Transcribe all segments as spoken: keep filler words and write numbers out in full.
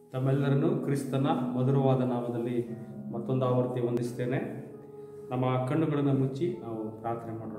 ತಮ್ಮೆಲ್ಲರನ್ನು ಕ್ರಿಸ್ತನ ಮಧುರವಾದ ನಾಮದಲ್ಲಿ ಮತ್ತೊಂದು ಆವರ್ತಿ ವಂದಿಸ್ತೇನೆ. ನಮ್ಮ ಕಣ್ಣುಗಳನ್ನು ಮುಚ್ಚಿ ನಾವು ಪ್ರಾರ್ಥನೆ ಮಾಡೋಣ.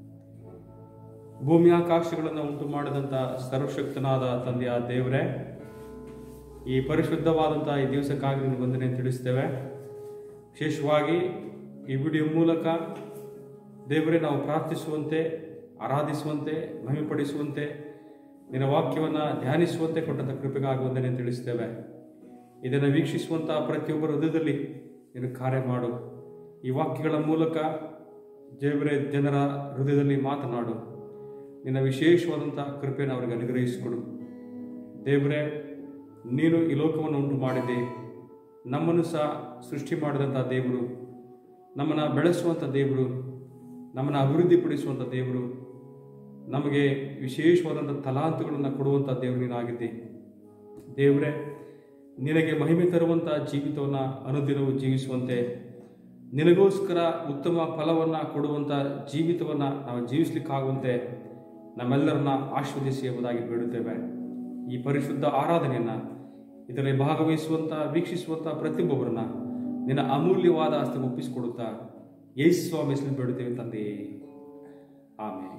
ಭೂಮಿ ಆಕಾಶಗಳನ್ನು ಉಂಟು ಮಾಡಿದಂಥ ಸರ್ವಶಕ್ತನಾದ ತಂದೆಯ ದೇವರೇ, ಈ ಪರಿಶುದ್ಧವಾದಂಥ ಈ ದಿವಸಕ್ಕಾಗಿ ನಿಮಗೆ ವಂದನೆ ತಿಳಿಸ್ತೇವೆ. ವಿಶೇಷವಾಗಿ ಈ ವಿಡಿಯೋ ಮೂಲಕ ದೇವರೇ ನಾವು ಪ್ರಾರ್ಥಿಸುವಂತೆ, ಆರಾಧಿಸುವಂತೆ, ಮಹಿಮೆಪಡಿಸುವಂತೆ, ನಿನ್ನ ವಾಕ್ಯವನ್ನು ಧ್ಯಾನಿಸುವಂತೆ ಕೊಟ್ಟಂಥ ಕೃಪೆಗಾಗಿ ವಂದನೆ ತಿಳಿಸ್ತೇವೆ. ಇದನ್ನು ವೀಕ್ಷಿಸುವಂಥ ಪ್ರತಿಯೊಬ್ಬರ ಹೃದಯದಲ್ಲಿ ನೀನು ಕಾರ್ಯ ಮಾಡು. ಈ ವಾಕ್ಯಗಳ ಮೂಲಕ ದೇವರೇ ಜನರ ಹೃದಯದಲ್ಲಿ ಮಾತನಾಡು. ನಿನ್ನ ವಿಶೇಷವಾದಂಥ ಕೃಪೆಯನ್ನು ಅವರಿಗೆ ಅನುಗ್ರಹಿಸಿಕೊಡು. ದೇವರೇ, ನೀನು ಈ ಲೋಕವನ್ನು ಉಂಟು ಮಾಡಿದ್ದೆ, ನಮ್ಮನ್ನು ಸಹ ಸೃಷ್ಟಿ ಮಾಡಿದಂಥ ದೇವರು, ನಮ್ಮನ್ನು ಬೆಳೆಸುವಂಥ ದೇವರು, ನಮ್ಮನ್ನು ಅಭಿವೃದ್ಧಿಪಡಿಸುವಂಥ ದೇವರು, ನಮಗೆ ವಿಶೇಷವಾದಂಥ ತಲಾಂತುಗಳನ್ನು ಕೊಡುವಂಥ ದೇವರು ನೀನಾಗಿದ್ದೆ. ದೇವರೇ, ನಿನಗೆ ಮಹಿಮೆ ತರುವಂಥ ಜೀವಿತವನ್ನು ಅನುದಿನವೂ ಜೀವಿಸುವಂತೆ, ನಿನಗೋಸ್ಕರ ಉತ್ತಮ ಫಲವನ್ನು ಕೊಡುವಂಥ ಜೀವಿತವನ್ನು ನಾವು ಜೀವಿಸಲಿಕ್ಕಾಗುವಂತೆ ನಮ್ಮೆಲ್ಲರನ್ನ ಆಶೀರ್ವದಿಸಿ ಎಂಬುದಾಗಿ ಬೇಡುತ್ತೇವೆ. ಈ ಪರಿಶುದ್ಧ ಆರಾಧನೆಯನ್ನು ಇದರಲ್ಲಿ ಭಾಗವಹಿಸುವಂಥ, ವೀಕ್ಷಿಸುವಂಥ ಪ್ರತಿಯೊಬ್ಬರನ್ನ ನಿನ್ನ ಅಮೂಲ್ಯವಾದ ಆಸ್ತಿಗೆ ಒಪ್ಪಿಸಿಕೊಡುತ್ತಾ ಯೇಸು ಸ್ವಾಮಿ ಹೆಸರಲ್ಲಿ ಬೇಡುತ್ತೇವೆ ತಂದೆಯೇ, ಆಮೇಲೆ.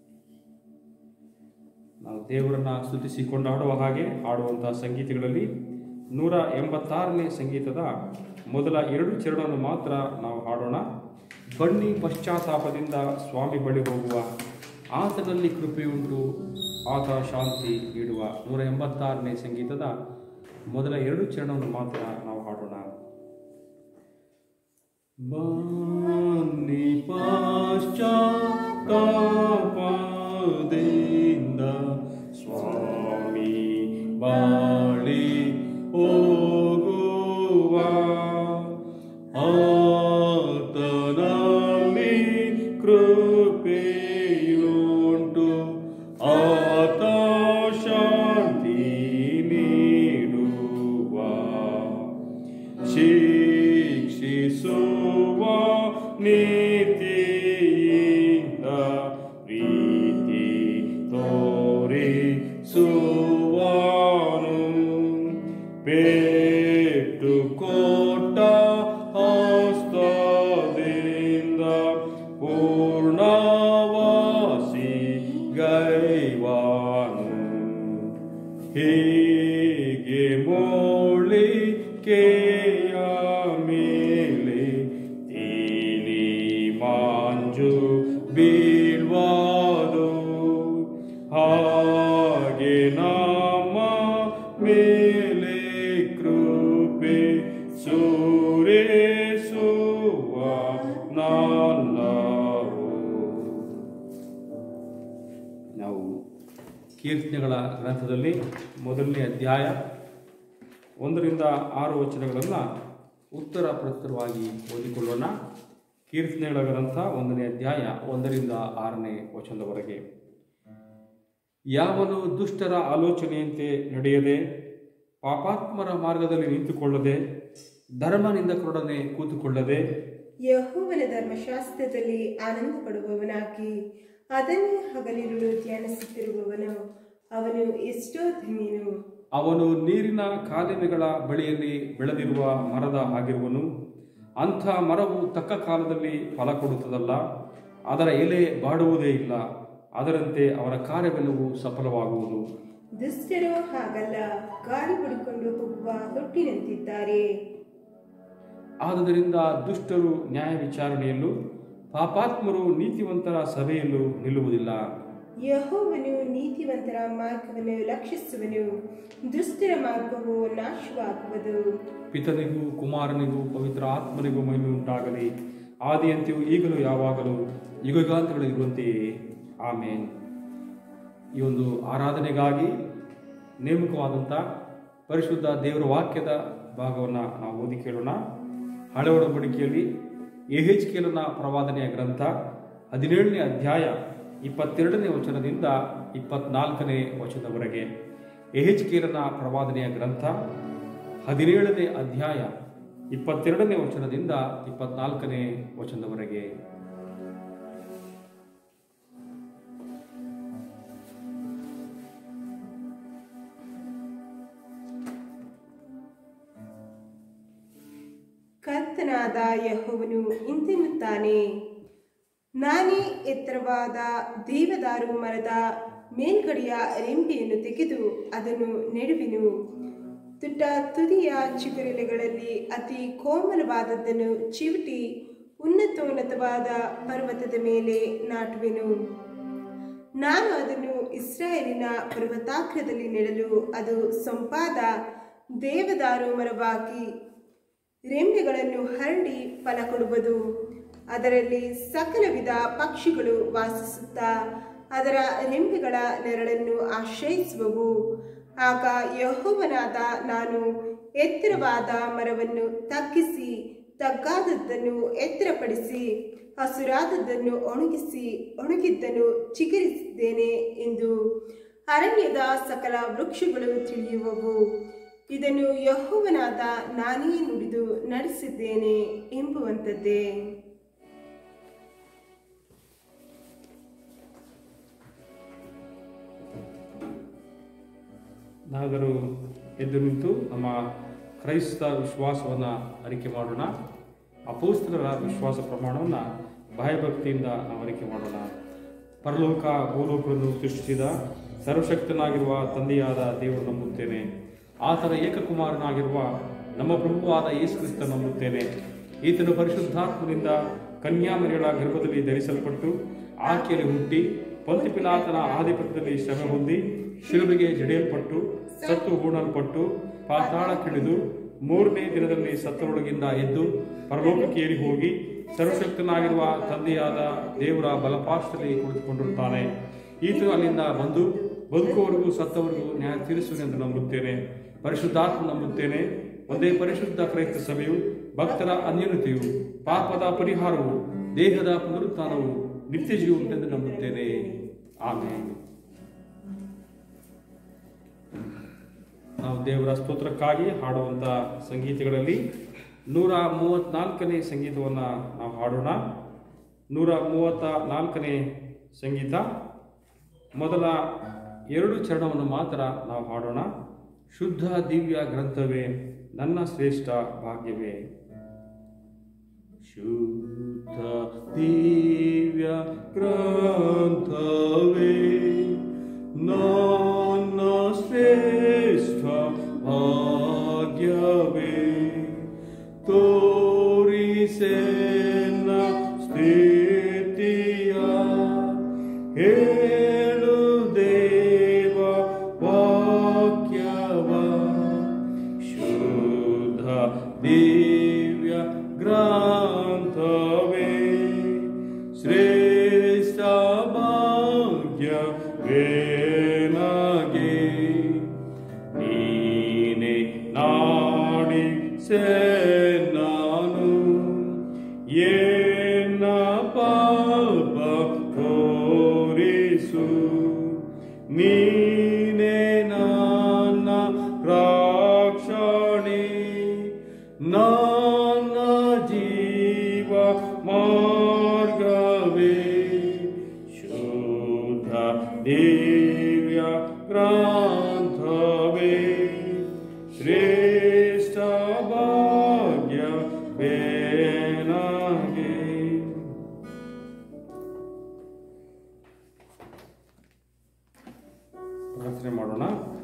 ನಾವು ದೇವರನ್ನ ಸ್ತುತಿಸಿ ಕೊಂಡಾಡುವ ಹಾಗೆ ಹಾಡುವಂಥ ಸಂಗೀತಗಳಲ್ಲಿ ನೂರ ಎಂಬತ್ತಾರನೇ ಸಂಗೀತದ ಮೊದಲ ಎರಡು ಚರಣವನ್ನು ಮಾತ್ರ ನಾವು ಹಾಡೋಣ. ಬನ್ನಿ ಪಶ್ಚಾತ್ತಾಪದಿಂದ ಸ್ವಾಮಿ ಬಳಿ ಹೋಗುವ, ಆತನಲ್ಲಿ ಕೃಪೆಯುಂಟು, ಆತ ಶಾಂತಿ ನೀಡುವ. ನೂರ ಎಂಬತ್ತಾರನೇ ಸಂಗೀತದ ಮೊದಲ ಎರಡು ಚರಣವನ್ನು ಮಾತ್ರ ನಾವು ಹಾಡೋಣ. ಬನ್ನಿ ಪಶ್ಚಾತ್ತಾಪದಿಂದ ಸ್ವಾಮಿ ಬಳಿ ಹೋಗುವ, ಆತನಲ್ಲಿ ಕೃಪೆಯುಂಟು, ಆತ ಶಾಂತಿ ನೀಡುವ. ಶಿಕ್ಷಿಸುವ ನೀತಿಯಿಂದ ಪ್ರೀತಿ ತೋರಿಸುವನು, ಪೇಟು ಕೊಟ್ಟ ಹಸ್ತದಿಂದ ಪೂರ್ಣವಾಸಿ ಗೈವಾನು. ಹೀಗೆ ಮೂಳಿಕೆಯ ಮೇಲೆ ತಿಳಿ ಮಾಂಜು ಬೀಳ್ವಾದು, ಹಾಗೆ ನಮ್ಮ ಮೇಲೆ ಕೃಪೆ ಸುರಿಸುವ ನಾಲ್ಲವು. ನಾವು ಕೀರ್ತನೆಗಳ ಗ್ರಂಥದಲ್ಲಿ ಮೊದಲನೇ ಅಧ್ಯಾಯ ಒಂದರಿಂದ ಆರು ವಚನಗಳನ್ನು ಉತ್ತರ ಪ್ರಸ್ತುತವಾಗಿ ಓದಿಕೊಳ್ಳೋಣ. ಕೀರ್ತನೆಗಳ ಗ್ರಂಥ ಒಂದನೇ ಅಧ್ಯಾಯ ಒಂದರಿಂದ ಆರನೇ ವಚನದವರೆಗೆ. ಯಾವನು ದುಷ್ಟರ ಆಲೋಚನೆಯಂತೆ ನಡೆಯದೆ, ಪಾಪಾತ್ಮರ ಮಾರ್ಗದಲ್ಲಿ ನಿಂತುಕೊಳ್ಳದೆ, ಧರ್ಮನಿಂದಕರೊಡನೆ ಕೂತುಕೊಳ್ಳದೆ, ಯೆಹೋವನ ಧರ್ಮಶಾಸ್ತ್ರದಲ್ಲಿ ಆನಂದ ಪಡುವವನಾಗಿ ಅದನ್ನೇ ಹಗಲಿರುಳು ಧ್ಯಾನಿಸುತ್ತಿರುವವನು ಅವನು ಎಷ್ಟೋ ಧನ್ಯನು. ಅವನು ನೀರಿನ ಕಾಲುವೆಗಳ ಬಳಿಯಲ್ಲಿ ಬೆಳೆದಿರುವ ಮರದ ಹಾಗಿರುವನು. ಅಂಥ ಮರವು ತಕ್ಕ ಕಾಲದಲ್ಲಿ ಫಲ ಕೊಡುತ್ತದಲ್ಲ, ಅದರ ಎಲೆ ಬಾಡುವುದೇ ಇಲ್ಲ, ಅದರಂತೆ ಅವರ ಕಾರ್ಯವೆಲ್ಲವೂ ಸಫಲವಾಗುವುದು. ದುಷ್ಟರು ಹಾಗಲ್ಲ, ಗಾಳಿ ಹೊಡಿಕೊಂಡು ಹೋಗುವ ತೊಟ್ಟಿನಂತಿದ್ದಾರೆ. ಆದುದರಿಂದ ದುಷ್ಟರು ನ್ಯಾಯ ವಿಚಾರಣೆಯಲ್ಲೂ, ಪಾಪಾತ್ಮರು ನೀತಿವಂತರ ಸಭೆಯಲ್ಲೂ ನಿಲ್ಲುವುದಿಲ್ಲ. ಯೆಹೋವನು ನೀತಿವಂತರ ಮಾರ್ಗವನ್ನು ಲಕ್ಷಿಸುವನು, ದುಷ್ಟರ ಮಾರ್ಗವು ನಾಶವಾಗುವುದು. ಪಿತನಿಗೂ ಕುಮಾರನಿಗೂ ಪವಿತ್ರ ಆತ್ಮನಿಗೂ ಮಹಿಮೆ ಉಂಟಾಗಲಿ, ಆದಿಯಂತೆಯೂ ಈಗಲೂ ಯಾವಾಗಲೂ ಯುಗಗಾಂತಗಳಿರುವಂತೆಯೇ, ಆಮೇನ್. ಈ ಒಂದು ಆರಾಧನೆಗಾಗಿ ನೇಮಕವಾದಂಥ ಪರಿಶುದ್ಧ ದೇವರ ವಾಕ್ಯದ ಭಾಗವನ್ನು ನಾವು ಓದಿ ಕೇಳೋಣ. ಹಳೆ ಒಡಂಬಡಿಕೆಯಲ್ಲಿ ಯೆಹೆಜ್ಕೇಲನ ಪ್ರವಾದನೆಯ ಗ್ರಂಥ ಹದಿನೇಳನೇ ಅಧ್ಯಾಯ ಇಪ್ಪತ್ತೆರಡನೇ ವಚನದಿಂದ ಇಪ್ಪತ್ನಾಲ್ಕನೇ ವಚನದವರೆಗೆ. ಯೆಹೆಜ್ಕೇಲನ ಪ್ರವಾದನೆಯ ಗ್ರಂಥ ಹದಿನೇಳನೇ ಅಧ್ಯಾಯ ಇಪ್ಪತ್ತೆರಡನೇ ವಚನದಿಂದ ಇಪ್ಪತ್ನಾಲ್ಕನೇ ವಚನದವರೆಗೆ. ಕರ್ತನಾದ ಯೆಹೋವನು ಇಂತೆನ್ನುತ್ತಾನೆ, ನಾನೇ ಎತ್ತರವಾದ ದೇವದಾರು ಮರದ ಮೇಲ್ಗಡೆಯ ರೆಂಬೆಯನ್ನು ತೆಗೆದು ಅದನ್ನು ನೆಡುವೆನು. ತುಟ್ಟ ತುದಿಯ ಚಿಗುರೆಲೆಗಳಲ್ಲಿ ಅತಿ ಕೋಮಲವಾದದ್ದನ್ನು ಚಿವುಟಿ ಉನ್ನತೋನ್ನತವಾದ ಪರ್ವತದ ಮೇಲೆ ನಾಟುವೆನು. ನಾನು ಅದನ್ನು ಇಸ್ರಾಯೇಲಿನ ಪರ್ವತಾಗ್ರದಲ್ಲಿ ನೆಡಲು ಅದು ಸೊಂಪಾದ ದೇವದಾರು ಮರವಾಗಿ ರೆಂಬೆಗಳನ್ನು ಹರಡಿ ಫಲ ಕೊಡುವುದು. ಅದರಲ್ಲಿ ಸಕಲ ವಿಧ ಪಕ್ಷಿಗಳು ವಾಸಿಸುತ್ತಾ ಅದರ ರೆಂಬೆಗಳ ನೆರಳನ್ನು ಆಶ್ರಯಿಸುವವು. ಆಗ ಯೆಹೋವನಾದ ನಾನು ಎತ್ತರವಾದ ಮರವನ್ನು ತಗ್ಗಿಸಿ ತಗ್ಗಾದದ್ದನ್ನು ಎತ್ತರಪಡಿಸಿ ಹಸುರಾದದ್ದನ್ನು ಒಣಗಿಸಿ ಒಣಗಿದ್ದನ್ನು ಚಿಗುರಿಸಿದ್ದೇನೆ ಎಂದು ಅರಣ್ಯದ ಸಕಲ ವೃಕ್ಷಗಳು ತಿಳಿಯುವವು. ಇದನ್ನು ಯೆಹೋವನಾದ ನಾನೇ ನುಡಿದು ನಡೆಸಿದ್ದೇನೆ ಎಂಬುವಂಥದ್ದೇ. ನಾವೆಲ್ಲರೂ ಎದ್ದು ನಿಂತು ನಮ್ಮ ಕ್ರೈಸ್ತ ವಿಶ್ವಾಸವನ್ನು ಅರಿಕೆ ಮಾಡೋಣ. ಅಪೊಸ್ತಲರ ವಿಶ್ವಾಸ ಪ್ರಮಾಣವನ್ನು ಭಯಭಕ್ತಿಯಿಂದ ನಾವು ಅರಿಕೆ ಮಾಡೋಣ. ಪರಲೋಕ ಭೂಲೋಕಗಳನ್ನು ಸೃಷ್ಟಿಸಿದ ಸರ್ವಶಕ್ತನಾಗಿರುವ ತಂದೆಯಾದ ದೇವರು ನಂಬುತ್ತೇನೆ. ಆತನ ಏಕಕುಮಾರನಾಗಿರುವ ನಮ್ಮ ಪ್ರಭುವಾದ ಯೇಸು ಕ್ರಿಸ್ತ ನಂಬುತ್ತೇನೆ. ಈತನು ಪರಿಶುದ್ಧಾತ್ಮನಿಂದ ಕನ್ಯಾಮರಿಗಳ ಗರ್ಭದಲ್ಲಿ ಧರಿಸಲ್ಪಟ್ಟು ಆಕೆಯಲ್ಲಿ ಹುಟ್ಟಿ ಪೊಂತಿ ಪಿಲಾತನ ಆಧಿಪತ್ಯದಲ್ಲಿ ಶ್ರಮೆ ಹೊಂದಿ ಶಿಲುಬೆಗೆ ಜಡಿಯಲ್ಪಟ್ಟು ಸತ್ತು ಹೂಣಲ್ಪಟ್ಟು ಪಾತಾಳಕ್ಕಿಳಿದು ಮೂರನೇ ದಿನದಲ್ಲಿ ಸತ್ತರೊಳಗಿಂದ ಎದ್ದು ಪರಲೋಕಕ್ಕೆ ಏರಿ ಹೋಗಿ ಸರ್ವಶಕ್ತನಾಗಿರುವ ತಂದೆಯಾದ ದೇವರ ಬಲಪಾರ್ಶ್ವದಲ್ಲಿ ಕುಳಿತುಕೊಂಡಿರುತ್ತಾನೆ. ಈತನು ಅಲ್ಲಿಂದ ಬಂದು ಬದುಕುವವರೆಗೂ ಸತ್ತವರೆಗೂ ನ್ಯಾಯ ತೀರಿಸುವನೆಂದು ನಂಬುತ್ತೇನೆ. ಪರಿಶುದ್ಧಾತ್ಮ ನಂಬುತ್ತೇನೆ. ಒಂದೇ ಪರಿಶುದ್ಧ ಕ್ರೈಸ್ತ ಸಭೆಯು, ಭಕ್ತರ ಅನ್ಯೋನ್ಯತೆಯು, ಪಾಪದ ಪರಿಹಾರವು, ದೇಹದ ಪುನರುತ್ಥಾನವು, ನಿತ್ಯ ಜೀವ ಉಂಟೆಂದು ನಂಬುತ್ತೇನೆ. ಆಮೇಲೆ ನಾವು ದೇವರ ಸ್ತೋತ್ರಕ್ಕಾಗಿ ಹಾಡುವಂಥ ಸಂಗೀತಗಳಲ್ಲಿ ನೂರ ಮೂವತ್ತ್ನಾಲ್ಕನೇ ಸಂಗೀತವನ್ನು ನಾವು ಹಾಡೋಣ. ನೂರ ಮೂವತ್ತ ನಾಲ್ಕನೇ ಸಂಗೀತ ಮೊದಲ ಎರಡು ಚರಣವನ್ನು ಮಾತ್ರ ನಾವು ಹಾಡೋಣ. ಶುದ್ಧ ದಿವ್ಯ ಗ್ರಂಥವೇ ನನ್ನ ಶ್ರೇಷ್ಠ ಭಾಗ್ಯವೇ. ಶುದ್ಧ ದಿವ್ಯ ಗ್ರಂಥವೇ ನನ್ನ ಶ್ರೇಷ್ಠ ಭಾಗ್ಯವೇ. ತೋರಿಸೆನ್ನ ಸ್ಥಿತಿಯ ಹೇಳು ದೇವ ವಾಕ್ಯವ. ಶುದ್ಧ ದಿವ್ಯ ಗ್ರಂಥವೇ ಶ್ರೇಷ್ಠ ಭಾಗ್ಯವೇ ನಗೆ. ನೀನೆ ನಾಡಿಸೆ ನಾನು ಏನ ಪಾಪ ತೋರಿಸು. ನೀನೆ ನನ್ನ ರಕ್ಷಣೆ, ನನ್ನ ಜೀವ ಮಾರ್ಗವೇ. ಶುದ್ಧ ದಿವ್ಯ ಗ್ರಂಥವೇ ಶ್ರೇಷ್ಠ ಭಾಗ್ಯವೇ ನಗೆ. ಪ್ರಾರ್ಥನೆ ಮಾಡೋಣ.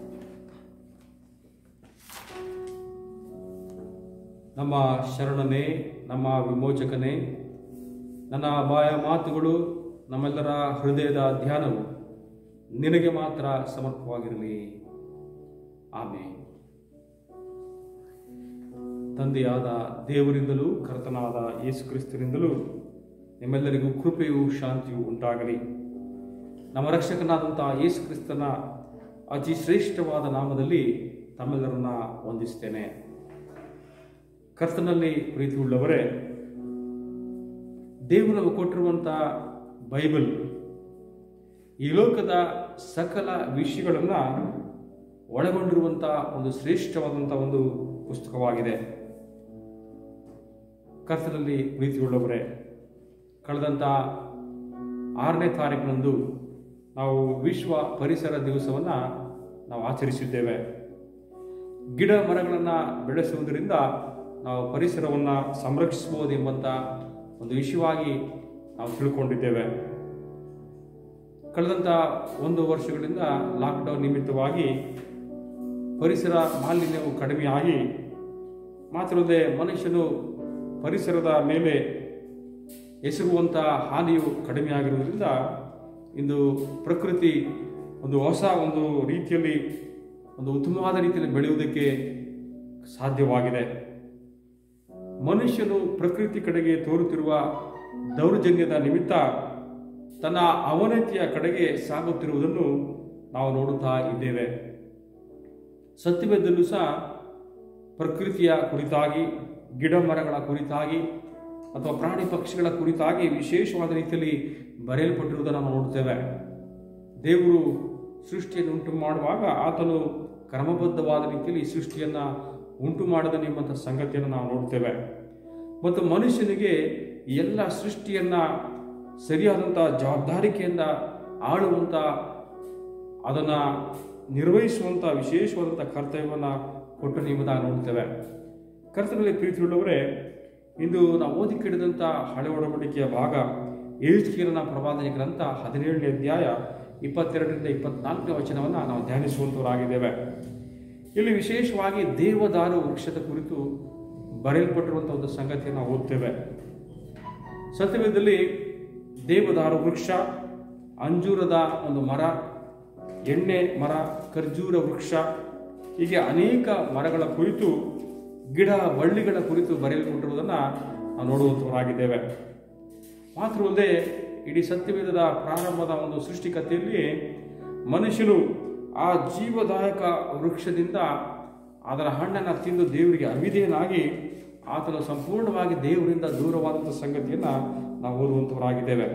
ನಮ್ಮ ಶರಣನೇ, ನಮ್ಮ ವಿಮೋಚಕನೇ, ನನ್ನ ಬಾಯ ಮಾತುಗಳು, ನಮ್ಮೆಲ್ಲರ ಹೃದಯದ ಧ್ಯಾನವು ನಿನಗೆ ಮಾತ್ರ ಸಮರ್ಪವಾಗಿರಲಿ. ಆಮೇಲೆ ತಂದೆಯಾದ ದೇವರಿಂದಲೂ ಕರ್ತನಾದ ಯೇಸು ಕ್ರಿಸ್ತನಿಂದಲೂ ನಿಮ್ಮೆಲ್ಲರಿಗೂ ಕೃಪೆಯೂ ಶಾಂತಿಯೂ ಉಂಟಾಗಲಿ. ನಮ್ಮ ರಕ್ಷಕನಾದಂಥ ಯೇಸು ಕ್ರಿಸ್ತನ ಅತಿ ಶ್ರೇಷ್ಠವಾದ ನಾಮದಲ್ಲಿ ತಮ್ಮೆಲ್ಲರನ್ನ ವಂದಿಸ್ತೇನೆ. ಕರ್ತನಲ್ಲಿ ಪ್ರೀತಿಯುಳ್ಳವರೇ, ದೇವರು ನಮಗೆ ಕೊಟ್ಟಿರುವಂಥ ಬೈಬಲ್ ಈ ಲೋಕದ ಸಕಲ ವಿಷಯಗಳನ್ನು ಒಳಗೊಂಡಿರುವಂಥ ಒಂದು ಶ್ರೇಷ್ಠವಾದಂಥ ಒಂದು ಪುಸ್ತಕವಾಗಿದೆ. ಕರ್ತನಲ್ಲಿ ಪ್ರೀತಿಯುಳ್ಳವರೇ, ಕಳೆದಂಥ ಆರನೇ ತಾರೀಕಿನಂದು ನಾವು ವಿಶ್ವ ಪರಿಸರ ದಿವಸವನ್ನು ನಾವು ಆಚರಿಸಿದ್ದೇವೆ. ಗಿಡ ಮರಗಳನ್ನು ಬೆಳೆಸುವುದರಿಂದ ನಾವು ಪರಿಸರವನ್ನು ಸಂರಕ್ಷಿಸಬಹುದು ಎಂಬಂಥ ಒಂದು ವಿಷಯವಾಗಿ ನಾವು ತಿಳ್ಕೊಂಡಿದ್ದೇವೆ. ಕಳೆದಂಥ ಒಂದು ವರ್ಷಗಳಿಂದ ಲಾಕ್ಡೌನ್ ನಿಮಿತ್ತವಾಗಿ ಪರಿಸರ ಮಾಲಿನ್ಯವು ಕಡಿಮೆಯಾಗಿ ಮಾತ್ರವಲ್ಲದೆ ಮನುಷ್ಯನು ಪರಿಸರದ ಮೇಲೆ ಎಸಗುವಂಥ ಹಾನಿಯು ಕಡಿಮೆಯಾಗಿರುವುದರಿಂದ ಇಂದು ಪ್ರಕೃತಿ ಒಂದು ಹೊಸ ಒಂದು ರೀತಿಯಲ್ಲಿ ಒಂದು ಉತ್ತಮವಾದ ರೀತಿಯಲ್ಲಿ ಬೆಳೆಯುವುದಕ್ಕೆ ಸಾಧ್ಯವಾಗಿದೆ. ಮನುಷ್ಯನು ಪ್ರಕೃತಿ ಕಡೆಗೆ ತೋರುತ್ತಿರುವ ದೌರ್ಜನ್ಯದ ನಿಮಿತ್ತ ತನ್ನ ಅವನತಿಯ ಕಡೆಗೆ ಸಾಗುತ್ತಿರುವುದನ್ನು ನಾವು ನೋಡುತ್ತಾ ಇದ್ದೇವೆ. ಸತ್ಯವೇದದಲ್ಲೂ ಸಹ ಪ್ರಕೃತಿಯ ಕುರಿತಾಗಿ, ಗಿಡ ಮರಗಳ ಕುರಿತಾಗಿ ಅಥವಾ ಪ್ರಾಣಿ ಪಕ್ಷಿಗಳ ಕುರಿತಾಗಿ ವಿಶೇಷವಾದ ರೀತಿಯಲ್ಲಿ ಬರೆಯಲ್ಪಟ್ಟಿರುವುದನ್ನು ನಾವು ನೋಡುತ್ತೇವೆ. ದೇವರು ಸೃಷ್ಟಿಯನ್ನು ಉಂಟು ಮಾಡುವಾಗ ಆತನು ಕ್ರಮಬದ್ಧವಾದ ರೀತಿಯಲ್ಲಿ ಸೃಷ್ಟಿಯನ್ನು ಉಂಟು ಮಾಡಿದನೆಂಬಂಥ ಸಂಗತಿಯನ್ನು ನಾವು ನೋಡ್ತೇವೆ. ಮತ್ತು ಮನುಷ್ಯನಿಗೆ ಎಲ್ಲ ಸೃಷ್ಟಿಯನ್ನು ಸರಿಯಾದಂಥ ಜವಾಬ್ದಾರಿಕೆಯಿಂದ ಆಳುವಂಥ, ಅದನ್ನು ನಿರ್ವಹಿಸುವಂಥ ವಿಶೇಷವಾದಂಥ ಕರ್ತವ್ಯವನ್ನು ಕೊಟ್ಟು ಎಂಬುದಾಗಿ ನೋಡ್ತೇವೆ. ಕರ್ತನಲ್ಲಿ ಪ್ರೀತಿಯುಳ್ಳವರೇ, ಇಂದು ನಾವು ಓದಿ ಕೇಳಿದಂಥ ಹಳೆ ಒಡಂಬಡಿಕೆಯ ಭಾಗ ಯೆಹೆಜ್ಕೇಲನ ಪ್ರವಾದನೆ ಗ್ರಂಥ ಹದಿನೇಳನೇ ಅಧ್ಯಾಯ ಇಪ್ಪತ್ತೆರಡರಿಂದ ಇಪ್ಪತ್ನಾಲ್ಕನೇ ವಚನವನ್ನು ನಾವು ಧ್ಯಾನಿಸುವಂತವರಾಗಿದ್ದೇವೆ. ಇಲ್ಲಿ ವಿಶೇಷವಾಗಿ ದೇವದಾರು ವೃಕ್ಷದ ಕುರಿತು ಬರೆಯಲ್ಪಟ್ಟಿರುವಂಥ ಒಂದು ಸಂಗತಿಯನ್ನು ನಾವು ಓದ್ತೇವೆ. ಸತ್ಯವೇದದಲ್ಲಿ ದೇವದಾರು ವೃಕ್ಷ, ಅಂಜೂರದ ಒಂದು ಮರ, ಎಣ್ಣೆ ಮರ, ಖರ್ಜೂರ ವೃಕ್ಷ, ಹೀಗೆ ಅನೇಕ ಮರಗಳ ಕುರಿತು, ಗಿಡ ಬಳ್ಳಿಗಳ ಕುರಿತು ಬರೆಯಲ್ಪಟ್ಟಿರುವುದನ್ನು ನಾವು ನೋಡುವಂತವರಾಗಿದ್ದೇವೆ. ಮಾತ್ರವಲ್ಲದೆ ಇಡೀ ಸತ್ಯವೇದದ ಪ್ರಾರಂಭದ ಒಂದು ಸೃಷ್ಟಿಕತೆಯಲ್ಲಿ ಮನುಷ್ಯನು ಆ ಜೀವದಾಯಕ ವೃಕ್ಷದಿಂದ ಅದರ ಹಣ್ಣನ್ನು ತಿಂದು ದೇವರಿಗೆ ಅವಿಧೇಯನಾಗಿ ಆತನು ಸಂಪೂರ್ಣವಾಗಿ ದೇವರಿಂದ ದೂರವಾದಂಥ ಸಂಗತಿಯನ್ನು ನಾವು ಓದುವಂತವರಾಗಿದ್ದೇವೆ.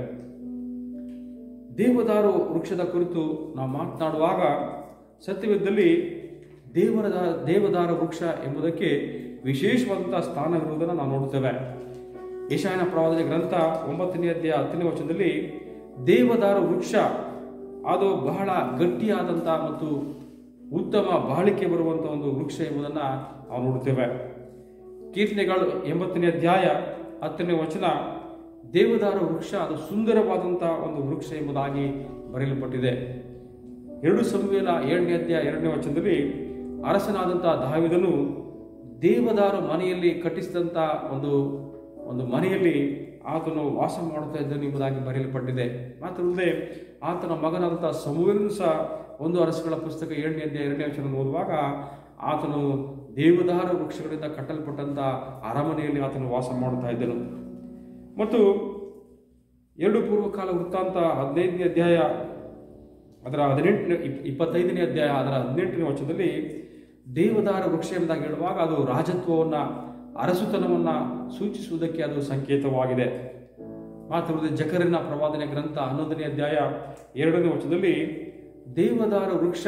ದೇವದಾರು ವೃಕ್ಷದ ಕುರಿತು ನಾವು ಮಾತನಾಡುವಾಗ ಸತ್ಯವೇದದಲ್ಲಿ ದೇವರ ದೇವದಾರು ವೃಕ್ಷ ಎಂಬುದಕ್ಕೆ ವಿಶೇಷವಾದಂಥ ಸ್ಥಾನವಿರುವುದನ್ನು ನಾವು ನೋಡುತ್ತೇವೆ. ಯೆಶಾಯನ ಪ್ರವಾದನೆ ಗ್ರಂಥ ಒಂಬತ್ತನೇ ಅಧ್ಯಾಯ ಹತ್ತನೇ ವಚನದಲ್ಲಿ ದೇವದಾರು ವೃಕ್ಷ ಅದು ಬಹಳ ಗಟ್ಟಿಯಾದಂಥ ಮತ್ತು ಉತ್ತಮ ಬಾಳಿಕೆ ಬರುವಂಥ ಒಂದು ವೃಕ್ಷ ಎಂಬುದನ್ನು ನಾವು ನೋಡುತ್ತೇವೆ. ಕೀರ್ತನೆಗಳು ಎಂಬತ್ತನೇ ಅಧ್ಯಾಯ ಹತ್ತನೇ ವಚನ ದೇವದಾರು ವೃಕ್ಷ ಅದು ಸುಂದರವಾದಂಥ ಒಂದು ವೃಕ್ಷ ಎಂಬುದಾಗಿ ಬರೆಯಲ್ಪಟ್ಟಿದೆ. ಎರಡು ಸಮುವೇಲ ಏಳನೇ ಅಧ್ಯಾಯ ಎರಡನೇ ವಚನದಲ್ಲಿ ಅರಸನಾದಂಥ ದಾವೀದನು ದೇವದಾರು ಮನೆಯಲ್ಲಿ ಕಟ್ಟಿಸಿದಂಥ ಒಂದು ಒಂದು ಮನೆಯಲ್ಲಿ ಆತನು ವಾಸ ಮಾಡುತ್ತಾ ಇದ್ದನು ಎಂಬುದಾಗಿ ಬರೆಯಲ್ಪಟ್ಟಿದೆ. ಮಾತ್ರವಲ್ಲದೆ ಆತನ ಮಗನಾದಂಥ ಸಮುವೇಲನು ಸಹ ಒಂದು ಅರಸುಗಳ ಪುಸ್ತಕ ಏಳನೇ ಅಧ್ಯಾಯ ಎರಡನೇ ವಚನ ಓದುವಾಗ ಆತನು ದೇವದಾರು ವೃಕ್ಷಗಳಿಂದ ಕಟ್ಟಲ್ಪಟ್ಟಂಥ ಅರಮನೆಯಲ್ಲಿ ಆತನು ವಾಸ ಮಾಡುತ್ತಾ ಇದ್ದನು. ಮತ್ತು ಎರಡು ಪೂರ್ವಕಾಲ ವೃತ್ತಾಂತ ಹದಿನೈದನೇ ಅಧ್ಯಾಯ ಅದರ ಹದಿನೆಂಟನೇ ಇಪ್ಪತ್ತೈದನೇ ಅಧ್ಯಾಯ ಅದರ ಹದಿನೆಂಟನೇ ವಚನದಲ್ಲಿ ದೇವದಾರ ವೃಕ್ಷ ಎಂಬುದಾಗಿ ಹೇಳುವಾಗ ಅದು ರಾಜತ್ವವನ್ನು, ಅರಸುತನವನ್ನು ಸೂಚಿಸುವುದಕ್ಕೆ ಅದು ಸಂಕೇತವಾಗಿದೆ. ಮಾತ್ರವಲ್ಲದೆ ಜಕರನ ಪ್ರವಾದನೆ ಗ್ರಂಥ ಹನ್ನೊಂದನೇ ಅಧ್ಯಾಯ ಎರಡನೇ ವಚನದಲ್ಲಿ ದೇವದಾರ ವೃಕ್ಷ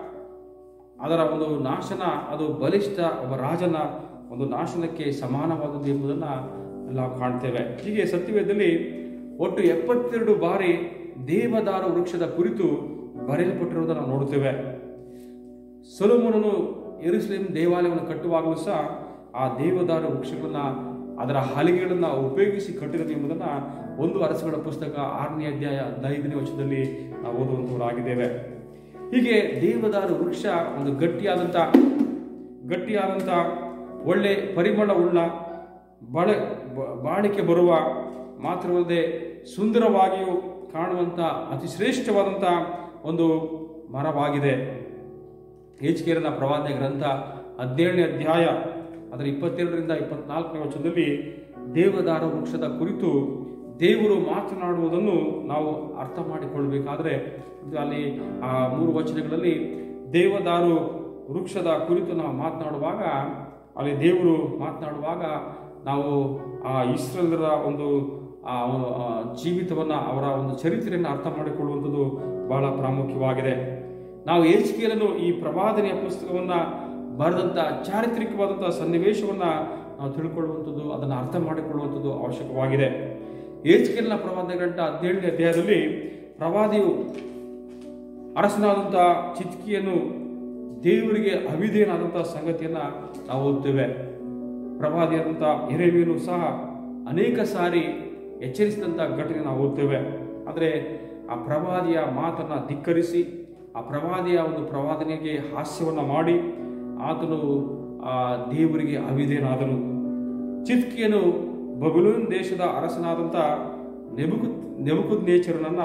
ಅದರ ಒಂದು ನಾಶನ ಅದು ಬಲಿಷ್ಠ ಒಬ್ಬ ರಾಜನ ಒಂದು ನಾಶನಕ್ಕೆ ಸಮಾನವಾದದ್ದು ಎಂಬುದನ್ನು ನಾವು ಕಾಣ್ತೇವೆ. ಹೀಗೆ ಸತ್ಯವೇದದಲ್ಲಿ ಒಟ್ಟು ಎಪ್ಪತ್ತೆರಡು ಬಾರಿ ದೇವದಾರ ವೃಕ್ಷದ ಕುರಿತು ಬರೆಯಲ್ಪಟ್ಟಿರುವುದನ್ನು ನಾವು ನೋಡುತ್ತೇವೆ. ಸೊಲೊಮೋನನು ಯೆರೂಸಲೇಮ್ ದೇವಾಲಯವನ್ನು ಕಟ್ಟುವಾಗಲೂ ಸಹ ಆ ದೇವದಾರ ವೃಕ್ಷಗಳನ್ನು ಅದರ ಹಲಿಗೆಗಳನ್ನು ಉಪಯೋಗಿಸಿ ಕಟ್ಟಿದರು ಎಂಬುದನ್ನು ಒಂದು ಅರಸುಗಳ ಪುಸ್ತಕ ಆರನೇ ಅಧ್ಯಾಯ ಹದಿನೈದನೇ ವಚನದಲ್ಲಿ ನಾವು ಓದುವಂತವರಾಗಿದ್ದೇವೆ. ಹೀಗೆ ದೇವದಾರ ವೃಕ್ಷ ಒಂದು ಗಟ್ಟಿಯಾದಂಥ ಗಟ್ಟಿಯಾದಂಥ ಒಳ್ಳೆ ಪರಿಮಳವುಳ್ಳ ಬಾಳ ಬಾಳಿಕೆ ಬರುವ ಮಾತ್ರವಲ್ಲದೆ ಸುಂದರವಾಗಿಯೂ ಕಾಣುವಂಥ ಅತಿ ಶ್ರೇಷ್ಠವಾದಂಥ ಒಂದು ಮರವಾಗಿದೆ. ಯೆಹೆಜ್ಕೇಲನ ಪ್ರವಾದನೆ ಗ್ರಂಥ ಹದಿನೇಳನೇ ಅಧ್ಯಾಯ ಅದರ ಇಪ್ಪತ್ತೆರಡರಿಂದ ಇಪ್ಪತ್ನಾಲ್ಕನೇ ವಚನದಲ್ಲಿ ದೇವದಾರ ವೃಕ್ಷದ ಕುರಿತು ದೇವರು ಮಾತನಾಡುವುದನ್ನು ನಾವು ಅರ್ಥ ಮಾಡಿಕೊಳ್ಳಬೇಕಾದ್ರೆ ಅಲ್ಲಿ ಆ ಮೂರು ವಚನಗಳಲ್ಲಿ ದೇವದಾರು ವೃಕ್ಷದ ಕುರಿತು ನಾವು ಮಾತನಾಡುವಾಗ ಅಲ್ಲಿ ದೇವರು ಮಾತನಾಡುವಾಗ ನಾವು ಆ ಇಸ್ರಾಯೇಲರ ಒಂದು ಆ ಜೀವಿತವನ್ನು, ಅವರ ಒಂದು ಚರಿತ್ರೆಯನ್ನು ಅರ್ಥ ಮಾಡಿಕೊಳ್ಳುವಂಥದ್ದು ಬಹಳ ಪ್ರಾಮುಖ್ಯವಾಗಿದೆ. ನಾವು ಯೆಹೆಜ್ಕೇಲನು ಈ ಪ್ರವಾದನೆಯ ಪುಸ್ತಕವನ್ನು ಬರೆದಂಥ ಚಾರಿತ್ರಿಕವಾದಂಥ ಸನ್ನಿವೇಶವನ್ನು ನಾವು ತಿಳ್ಕೊಳ್ಳುವಂಥದ್ದು, ಅದನ್ನು ಅರ್ಥ ಮಾಡಿಕೊಳ್ಳುವಂಥದ್ದು ಅವಶ್ಯಕವಾಗಿದೆ. ಯೆಹೆಜ್ಕೇಲನ ಪ್ರವಾದನೆ ಗ್ರಂಥ ಹದಿನೇಳನೇ ಅಧ್ಯಾಯದಲ್ಲಿ ಪ್ರವಾದಿಯು ಅರಸನಾದಂಥ ಚಿದ್ಕೀಯನು ದೇವರಿಗೆ ಅವಿಧೇಯನಾದಂಥ ಸಂಗತಿಯನ್ನು ನಾವು ಓದ್ತೇವೆ. ಪ್ರವಾದಿಯಾದಂಥ ಯೆರೆಮೀಯನು ಸಹ ಅನೇಕ ಸಾರಿ ಎಚ್ಚರಿಸಿದಂಥ ಘಟನೆ ನಾವು ಓದ್ತೇವೆ. ಆದರೆ ಆ ಪ್ರವಾದಿಯ ಮಾತನ್ನು ಧಿಕ್ಕರಿಸಿ ಆ ಪ್ರವಾದಿಯ ಒಂದು ಪ್ರವಾದನೆಗೆ ಹಾಸ್ಯವನ್ನು ಮಾಡಿ ಆತನು ಆ ದೇವರಿಗೆ ಅವಿಧೇಯನಾದನು. ಚಿದ್ಕೀಯನು ಬಬುಲೋನ್ ದೇಶದ ಅರಸನಾದಂಥ ನೆಬುಕದ್ ನೆಬೂಕದ್ನೆಚ್ಚರನನ್ನ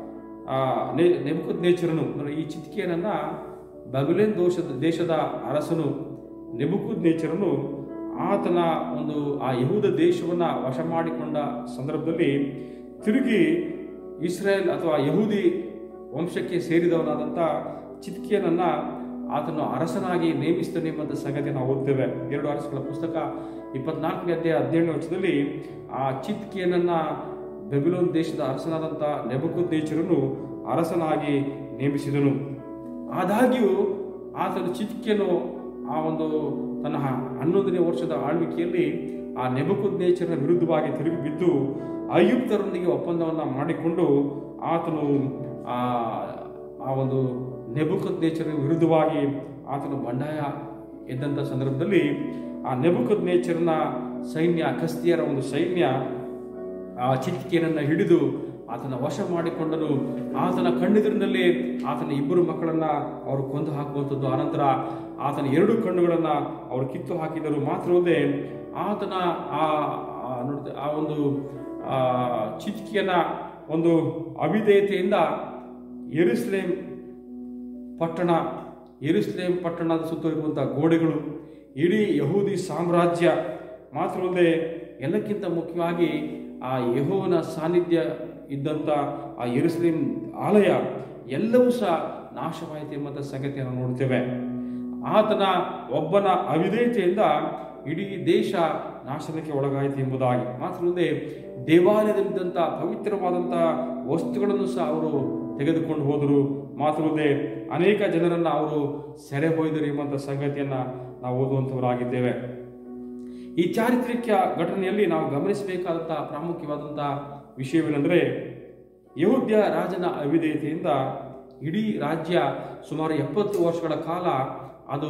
ನೆಬೂಕದ್ನೆಚ್ಚರನು ಈ ಚಿದ್ಕೀಯನನ್ನ ಬಬುಲೋನ್ ದೋಷದ ದೇಶದ ಅರಸನು ನೆಬೂಕದ್ನೆಚ್ಚರನು ಆತನ ಒಂದು ಆ ಯಹೂದ ದೇಶವನ್ನು ವಶ ಮಾಡಿಕೊಂಡ ಸಂದರ್ಭದಲ್ಲಿ ತಿರುಗಿ ಇಸ್ರೇಲ್ ಅಥವಾ ಯಹೂದಿ ವಂಶಕ್ಕೆ ಸೇರಿದವನಾದಂಥ ಚಿದ್ಕೀಯನನ್ನ ಆತನು ಅರಸನಾಗಿ ನೇಮಿಸಿದನು ಎಂಬಂಥ ಸಂಗತಿ ನಾವು ಓದ್ತೇವೆ. ಎರಡು ಅರಸುಗಳ ಪುಸ್ತಕ ಇಪ್ಪತ್ನಾಲ್ಕನೇ ಅಧ್ಯಾಯ ಹದಿನೇಳನೇ ವರ್ಷದಲ್ಲಿ ಆ ಚಿದ್ಕೀಯನನ್ನ ಬೆಬಿಲೋನ್ ದೇಶದ ಅರಸನಾದಂಥ ನೆಬೂಕದ್ನೆಚ್ಚರನು ಅರಸನಾಗಿ ನೇಮಿಸಿದನು. ಆದಾಗ್ಯೂ ಆತನು ಚಿದ್ಕೀಯನು ಆ ಒಂದು ತನ್ನ ಹನ್ನೊಂದನೇ ವರ್ಷದ ಆಳ್ವಿಕೆಯಲ್ಲಿ ಆ ನೆಬೂಕದ್ನೆಚ್ಚರನ ವಿರುದ್ಧವಾಗಿ ತಿರುಗಿ ಬಿದ್ದು ಐಗುಪ್ತರೊಂದಿಗೆ ಒಪ್ಪಂದವನ್ನು ಮಾಡಿಕೊಂಡು ಆತನು ಆ ಆ ಒಂದು ನೆಬೂಕದ್ನೆಚ್ಚರನ ವಿರುದ್ಧವಾಗಿ ಆತನು ಬಂಡಾಯ ಎದ್ದಂಥ ಸಂದರ್ಭದಲ್ಲಿ ಆ ನೆಬೂಕದ್ನೆಚ್ಚರನ ಸೈನ್ಯ, ಕಸ್ದೀಯರ ಒಂದು ಸೈನ್ಯ ಆ ಚಿದ್ಕೀಯನನ್ನು ಹಿಡಿದು ಆತನ ವಶ ಮಾಡಿಕೊಂಡನು. ಆತನ ಕಣ್ಣೆದುರಿನಲ್ಲಿ ಆತನ ಇಬ್ಬರು ಮಕ್ಕಳನ್ನ ಅವರು ಕೊಂದು ಹಾಕುವಂಥದ್ದು. ಆನಂತರ ಆತನ ಎರಡು ಕಣ್ಣುಗಳನ್ನು ಅವರು ಕಿತ್ತು ಹಾಕಿದರು. ಮಾತ್ರವಲ್ಲದೆ ಆತನ ಆ ಆ ಒಂದು ಆ ಚಿದ್ಕೀಯನ ಒಂದು ಅವಿಧೇಯತೆಯಿಂದ ಯೆರೂಸಲೇಮ್ ಪಟ್ಟಣ ಯೆರೂಸಲೇಮ್ ಪಟ್ಟಣದ ಸುತ್ತ ಇರುವಂಥ ಗೋಡೆಗಳು, ಇಡೀ ಯಹೂದಿ ಸಾಮ್ರಾಜ್ಯ, ಮಾತ್ರವಲ್ಲದೆ ಎಲ್ಲಕ್ಕಿಂತ ಮುಖ್ಯವಾಗಿ ಆ ಯೆಹೋವನ ಸಾನ್ನಿಧ್ಯ ಇದ್ದಂಥ ಆ ಯೆರೂಸಲೇಮ್ ಆಲಯ ಎಲ್ಲವೂ ಸಹ ನಾಶವಾಯಿತು ಎಂಬಂಥ ಸಂಗತಿಯನ್ನು ನೋಡ್ತೇವೆ. ಆತನ ಒಬ್ಬನ ಅವಿಧೇಯತೆಯಿಂದ ಇಡೀ ದೇಶ ನಾಶನಕ್ಕೆ ಒಳಗಾಯಿತು ಎಂಬುದಾಗಿ. ಮಾತ್ರವಲ್ಲದೆ ದೇವಾಲಯದಲ್ಲಿದ್ದಂಥ ಪವಿತ್ರವಾದಂಥ ವಸ್ತುಗಳನ್ನು ಸಹ ಅವರು ತೆಗೆದುಕೊಂಡು ಹೋದರು. ಮಾತ್ರವಲ್ಲದೆ ಅನೇಕ ಜನರನ್ನು ಅವರು ಸೆರೆ ಹೊಯ್ದರು ಎಂಬಂಥ ಸಂಗತಿಯನ್ನು ನಾವು ಓದುವಂಥವರಾಗಿದ್ದೇವೆ. ಈ ಚಾರಿತ್ರಿಕ ಘಟನೆಯಲ್ಲಿ ನಾವು ಗಮನಿಸಬೇಕಾದಂಥ ಪ್ರಾಮುಖ್ಯವಾದಂಥ ವಿಷಯವೇನೆಂದರೆ, ಯಹೂದ್ಯ ರಾಜನ ಅವಿಧೇಯತೆಯಿಂದ ಇಡೀ ರಾಜ್ಯ ಸುಮಾರು ಎಪ್ಪತ್ತು ವರ್ಷಗಳ ಕಾಲ ಅದು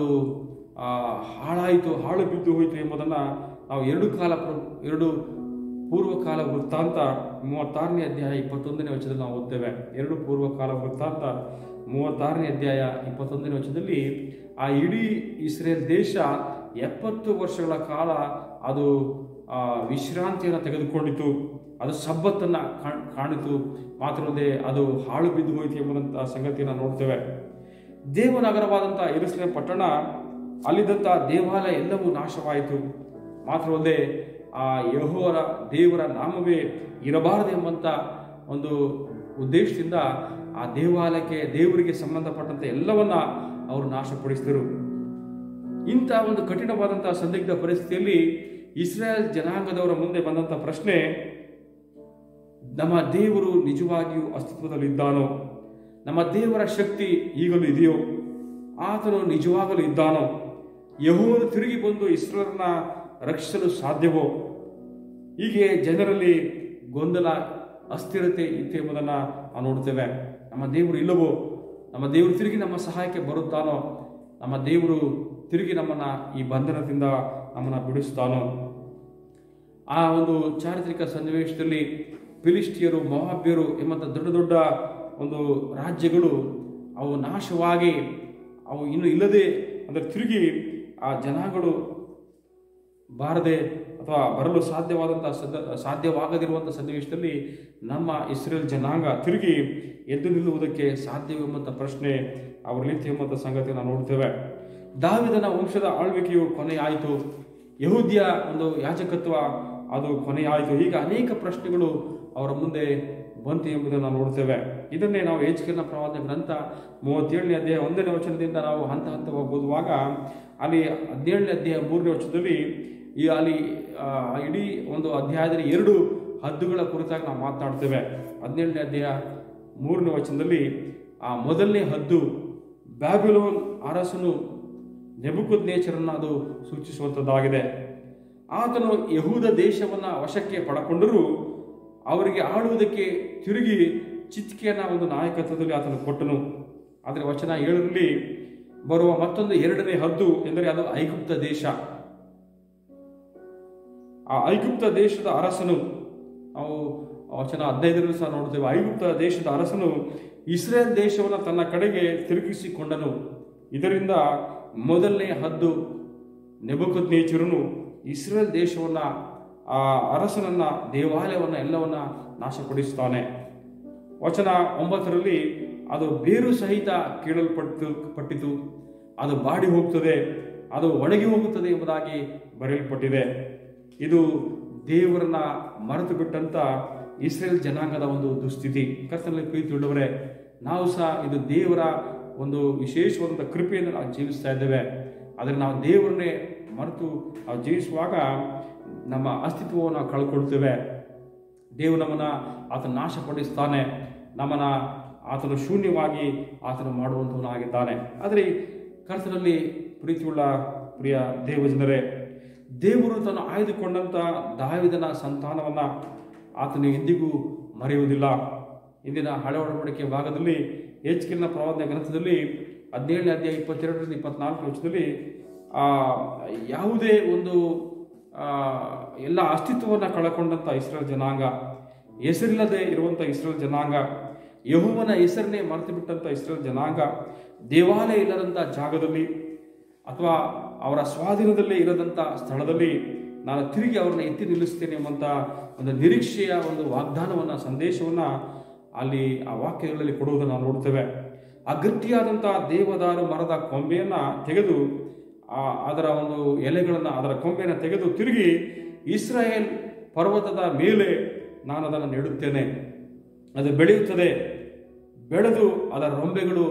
ಹಾಳಾಯಿತು, ಹಾಳು ಬಿದ್ದು ಹೋಯಿತು ಎಂಬುದನ್ನು ನಾವು ಎರಡು ಕಾಲ ಎರಡು ಪೂರ್ವಕಾಲ ವೃತ್ತಾಂತ ಮೂವತ್ತಾರನೇ ಅಧ್ಯಾಯ ಇಪ್ಪತ್ತೊಂದನೇ ವಚನದಲ್ಲಿ ನಾವು ಓದ್ತೇವೆ. ಎರಡು ಪೂರ್ವಕಾಲ ವೃತ್ತಾಂತ ಮೂವತ್ತಾರನೇ ಅಧ್ಯಾಯ ಇಪ್ಪತ್ತೊಂದನೇ ವಚನದಲ್ಲಿ ಆ ಇಡೀ ಇಸ್ರೇಲ್ ದೇಶ ಎಪ್ಪತ್ತು ವರ್ಷಗಳ ಕಾಲ ಅದು ವಿಶ್ರಾಂತಿಯನ್ನು ತೆಗೆದುಕೊಂಡಿತು, ಅದು ಸಬ್ಬತ್ತನ್ನು ಕಾಣಿತು. ಮಾತ್ರವಲ್ಲದೆ ಅದು ಹಾಳು ಬಿದ್ದು ಹೋಯಿತು ಎಂಬುದಂಥ ಸಂಗತಿಯನ್ನು ನೋಡ್ತೇವೆ. ದೇವನಗರವಾದಂಥ ಯೆರೂಸಲೇಮ್ ಪಟ್ಟಣ, ಅಲ್ಲಿದ್ದಂಥ ದೇವಾಲಯ ಎಲ್ಲವೂ ನಾಶವಾಯಿತು. ಮಾತ್ರವಲ್ಲದೆ ಆ ಯೆಹೋವರ ದೇವರ ನಾಮವೇ ಇರಬಾರದೆಂಬಂಥ ಒಂದು ಉದ್ದೇಶದಿಂದ ಆ ದೇವಾಲಯಕ್ಕೆ ದೇವರಿಗೆ ಸಂಬಂಧಪಟ್ಟಂತೆ ಎಲ್ಲವನ್ನ ಅವರು ನಾಶಪಡಿಸಿದರು. ಇಂಥ ಒಂದು ಕಠಿಣವಾದಂಥ ಸಂದಿಗ್ಧ ಪರಿಸ್ಥಿತಿಯಲ್ಲಿ ಇಸ್ರೇಲ್ ಜನಾಂಗದವರ ಮುಂದೆ ಬಂದಂಥ ಪ್ರಶ್ನೆ, ನಮ್ಮ ದೇವರು ನಿಜವಾಗಿಯೂ ಅಸ್ತಿತ್ವದಲ್ಲಿದ್ದಾನೋ? ನಮ್ಮ ದೇವರ ಶಕ್ತಿ ಈಗಲೂ ಇದೆಯೋ? ಆತನು ನಿಜವಾಗಲೂ ಇದ್ದಾನೋ? ಯೆಹೋವನು ತಿರುಗಿ ಬಂದು ಇಸ್ರೇಲರನ್ನ ರಕ್ಷಿಸಲು ಸಾಧ್ಯವೋ? ಹೀಗೆ ಜನರಲ್ಲಿ ಗೊಂದಲ, ಅಸ್ಥಿರತೆ ಇತ್ತು ಎಂಬುದನ್ನು ನಾವು ನೋಡ್ತೇವೆ. ನಮ್ಮ ದೇವರು ಇಲ್ಲವೋ? ನಮ್ಮ ದೇವರು ತಿರುಗಿ ನಮ್ಮ ಸಹಾಯಕ್ಕೆ ಬರುತ್ತಾನೋ? ನಮ್ಮ ದೇವರು ತಿರುಗಿ ನಮ್ಮನ್ನು ಈ ಬಂಧನದಿಂದ ನಮ್ಮನ್ನು ಬಿಡಿಸ್ತಾನೋ? ಆ ಒಂದು ಚಾರಿತ್ರಿಕ ಸನ್ನಿವೇಶದಲ್ಲಿ ಫಿಲಿಸ್ಟಿಯರು, ಮೊವಾಬ್ಯರು ಎಂಬಂಥ ದೊಡ್ಡ ದೊಡ್ಡ ಒಂದು ರಾಜ್ಯಗಳು ಅವು ನಾಶವಾಗಿ ಅವು ಇನ್ನು ಇಲ್ಲದೆ ಅಂದರೆ ತಿರುಗಿ ಆ ಜನಾಂಗಗಳು ಬಾರದೆ ಅಥವಾ ಬರಲು ಸಾಧ್ಯವಾದಂಥ ಸದ ಸಾಧ್ಯವಾಗದಿರುವಂಥ ಸನ್ನಿವೇಶದಲ್ಲಿ ನಮ್ಮ ಇಸ್ರೇಲ್ ಜನಾಂಗ ತಿರುಗಿ ಎದ್ದು ನಿಲ್ಲುವುದಕ್ಕೆ ಸಾಧ್ಯವೆಂಬಂಥ ಪ್ರಶ್ನೆ ಅವರಲ್ಲಿ ಎಂಬಂಥ ಸಂಗತಿ ನಾವು ನೋಡ್ತೇವೆ. ದಾವೀದನ ವಂಶದ ಆಳ್ವಿಕೆಯು ಕೊನೆಯಾಯಿತು, ಯಹೂದ್ಯ ಒಂದು ಯಾಜಕತ್ವ ಅದು ಕೊನೆಯಾಯಿತು. ಈಗ ಅನೇಕ ಪ್ರಶ್ನೆಗಳು ಅವರ ಮುಂದೆ ಬಂತು ಎಂಬುದನ್ನು ನಾವು ನೋಡ್ತೇವೆ. ಇದನ್ನೇ ನಾವು ಎಜ್ಕೇಲನ ಪ್ರವಾದನೆ ಗ್ರಂಥ ಮೂವತ್ತೇಳನೇ ಅಧ್ಯಾಯ ಒಂದನೇ ವಚನದಿಂದ ನಾವು ಹಂತ ಹಂತವಾಗಿ ಓದುವಾಗ ಅಲ್ಲಿ ಹದಿನೇಳನೇ ಅಧ್ಯಾಯ ಮೂರನೇ ವಚನದಲ್ಲಿ ಈ ಅಲ್ಲಿ ಇಡೀ ಒಂದು ಅಧ್ಯಾಯದಲ್ಲಿ ಎರಡು ಹದ್ದುಗಳ ಕುರಿತಾಗಿ ನಾವು ಮಾತನಾಡ್ತೇವೆ. ಹದಿನೇಳನೇ ಅಧ್ಯಾಯ ಮೂರನೇ ವಚನದಲ್ಲಿ ಆ ಮೊದಲನೇ ಹದ್ದು ಬ್ಯಾಬಿಲೋನ್ ಅರಸನು ನೆಬೂಕದ್ನೆಚ್ಚರನನ್ನು ಅದು ಸೂಚಿಸುವಂಥದ್ದಾಗಿದೆ. ಆತನು ಯಹೂದ ದೇಶವನ್ನು ವಶಕ್ಕೆ ಪಡಕೊಂಡರೂ ಅವರಿಗೆ ಆಳುವುದಕ್ಕೆ ತಿರುಗಿ ಚಿದ್ಕೀಯನ ಒಂದು ನಾಯಕತ್ವದಲ್ಲಿ ಆತನು ಕೊಟ್ಟನು. ಆದರೆ ವಚನ ಏಳರಲ್ಲಿ ಬರುವ ಮತ್ತೊಂದು ಎರಡನೇ ಹದ್ದು ಎಂದರೆ ಅದು ಐಗುಪ್ತ ದೇಶ. ಆ ಐಗುಪ್ತ ದೇಶದ ಅರಸನು, ನಾವು ವಚನ ಹದಿನೈದರಲ್ಲೂ ಸಹ ನೋಡ್ತೇವೆ, ಐಗುಪ್ತ ದೇಶದ ಅರಸನು ಇಸ್ರೇಲ್ ದೇಶವನ್ನು ತನ್ನ ಕಡೆಗೆ ತಿರುಗಿಸಿಕೊಂಡನು. ಇದರಿಂದ ಮೊದಲನೇ ಹದ್ದು ನೆಬೂಕದ್ನೆಚ್ಚರನು ಇಸ್ರೇಲ್ ದೇಶವನ್ನ, ಆ ಅರಸನನ್ನ, ದೇವಾಲಯವನ್ನ ಎಲ್ಲವನ್ನ ನಾಶಪಡಿಸುತ್ತಾನೆ. ವಚನ ಒಂಬತ್ತರಲ್ಲಿ ಅದು ಬೇರು ಸಹಿತ ಕೀಳಲ್ಪಟ್ಟು ಪಟ್ಟಿತು, ಅದು ಬಾಡಿ ಹೋಗ್ತದೆ, ಅದು ಒಣಗಿ ಹೋಗುತ್ತದೆ ಎಂಬುದಾಗಿ ಬರೆಯಲ್ಪಟ್ಟಿದೆ. ಇದು ದೇವರನ್ನ ಮರೆತು ಬಿಟ್ಟಂತ ಇಸ್ರೇಲ್ ಜನಾಂಗದ ಒಂದು ದುಸ್ಥಿತಿ. ಕರ್ತನಲ್ಲಿ ಪ್ರೀತಿಯುಳ್ಳವರೇ, ನಾವು ಸಹ ಇದು ದೇವರ ಒಂದು ವಿಶೇಷವಾದಂಥ ಕೃಪೆಯನ್ನು ನಾವು ಜೀವಿಸ್ತಾ ಇದ್ದೇವೆ. ಆದರೆ ನಾವು ದೇವರನ್ನೇ ಮರೆತು ನಾವು ಜೀವಿಸುವಾಗ ನಮ್ಮ ಅಸ್ತಿತ್ವವನ್ನು ನಾವು ಕಳ್ಕೊಳ್ತೇವೆ. ದೇವರು ನಮ್ಮನ್ನು ಆತನ ನಾಶಪಡಿಸ್ತಾನೆ, ನಮ್ಮನ್ನು ಆತನು ಶೂನ್ಯವಾಗಿ ಆತನು ಮಾಡುವಂಥವನಾಗಿದ್ದಾನೆ. ಆದರೆ ಕರ್ತನಲ್ಲಿ ಪ್ರೀತಿಯುಳ್ಳ ಪ್ರಿಯ ದೇವಜನರೇ, ದೇವರು ತನ್ನ ಆಯ್ದುಕೊಂಡಂಥ ದಾವೀದನ ಸಂತಾನವನ್ನು ಆತನು ಎಂದಿಗೂ ಮರೆಯುವುದಿಲ್ಲ. ಇಂದಿನ ಹಳೆ ಒಡಂಬಡಿಕೆ ಭಾಗದಲ್ಲಿ ಎಚ್ಕೆಲನ ಪ್ರವಾದನೆ ಗ್ರಂಥದಲ್ಲಿ ಹದಿನೇಳನೇ ಅಧ್ಯಾಯ ಇಪ್ಪತ್ತೆರಡರಿಂದ ಇಪ್ಪತ್ನಾಲ್ಕು ವರ್ಷದಲ್ಲಿ ಆ ಯಾವುದೇ ಒಂದು ಎಲ್ಲ ಅಸ್ತಿತ್ವವನ್ನು ಕಳಕೊಂಡಂಥ ಇಸ್ರೇಲ್ ಜನಾಂಗ, ಹೆಸರಿಲ್ಲದೆ ಇರುವಂಥ ಇಸ್ರೇಲ್ ಜನಾಂಗ, ಯೆಹೋವನ ಹೆಸರನ್ನೇ ಮರೆತು ಬಿಟ್ಟಂಥ ಇಸ್ರೇಲ್ ಜನಾಂಗ, ದೇವಾಲಯ ಇಲ್ಲದಂಥ ಜಾಗದಲ್ಲಿ ಅಥವಾ ಅವರ ಸ್ವಾಧೀನದಲ್ಲೇ ಇರದಂಥ ಸ್ಥಳದಲ್ಲಿ ನಾನು ತಿರುಗಿ ಅವ್ರನ್ನ ಎತ್ತಿ ನಿಲ್ಲಿಸ್ತೇನೆ ಎಂಬಂಥ ಒಂದು ನಿರೀಕ್ಷೆಯ ಒಂದು ವಾಗ್ದಾನವನ್ನು, ಸಂದೇಶವನ್ನು ಅಲ್ಲಿ ಆ ವಾಕ್ಯಗಳಲ್ಲಿ ಕೊಡುವುದನ್ನು ನಾವು ನೋಡ್ತೇವೆ. ಆ ಗಟ್ಟಿಯಾದಂಥ ದೇವದಾರು ಮರದ ಕೊಂಬೆಯನ್ನು ತೆಗೆದು, ಅದರ ಒಂದು ಎಲೆಗಳನ್ನು, ಅದರ ಕೊಂಬೆಯನ್ನು ತೆಗೆದು ತಿರುಗಿ ಇಸ್ರಾಯೇಲ್ ಪರ್ವತದ ಮೇಲೆ ನಾನು ಅದನ್ನು ನೆಡುತ್ತೇನೆ. ಅದು ಬೆಳೆಯುತ್ತದೆ, ಬೆಳೆದು ಅದರ ರೊಂಬೆಗಳು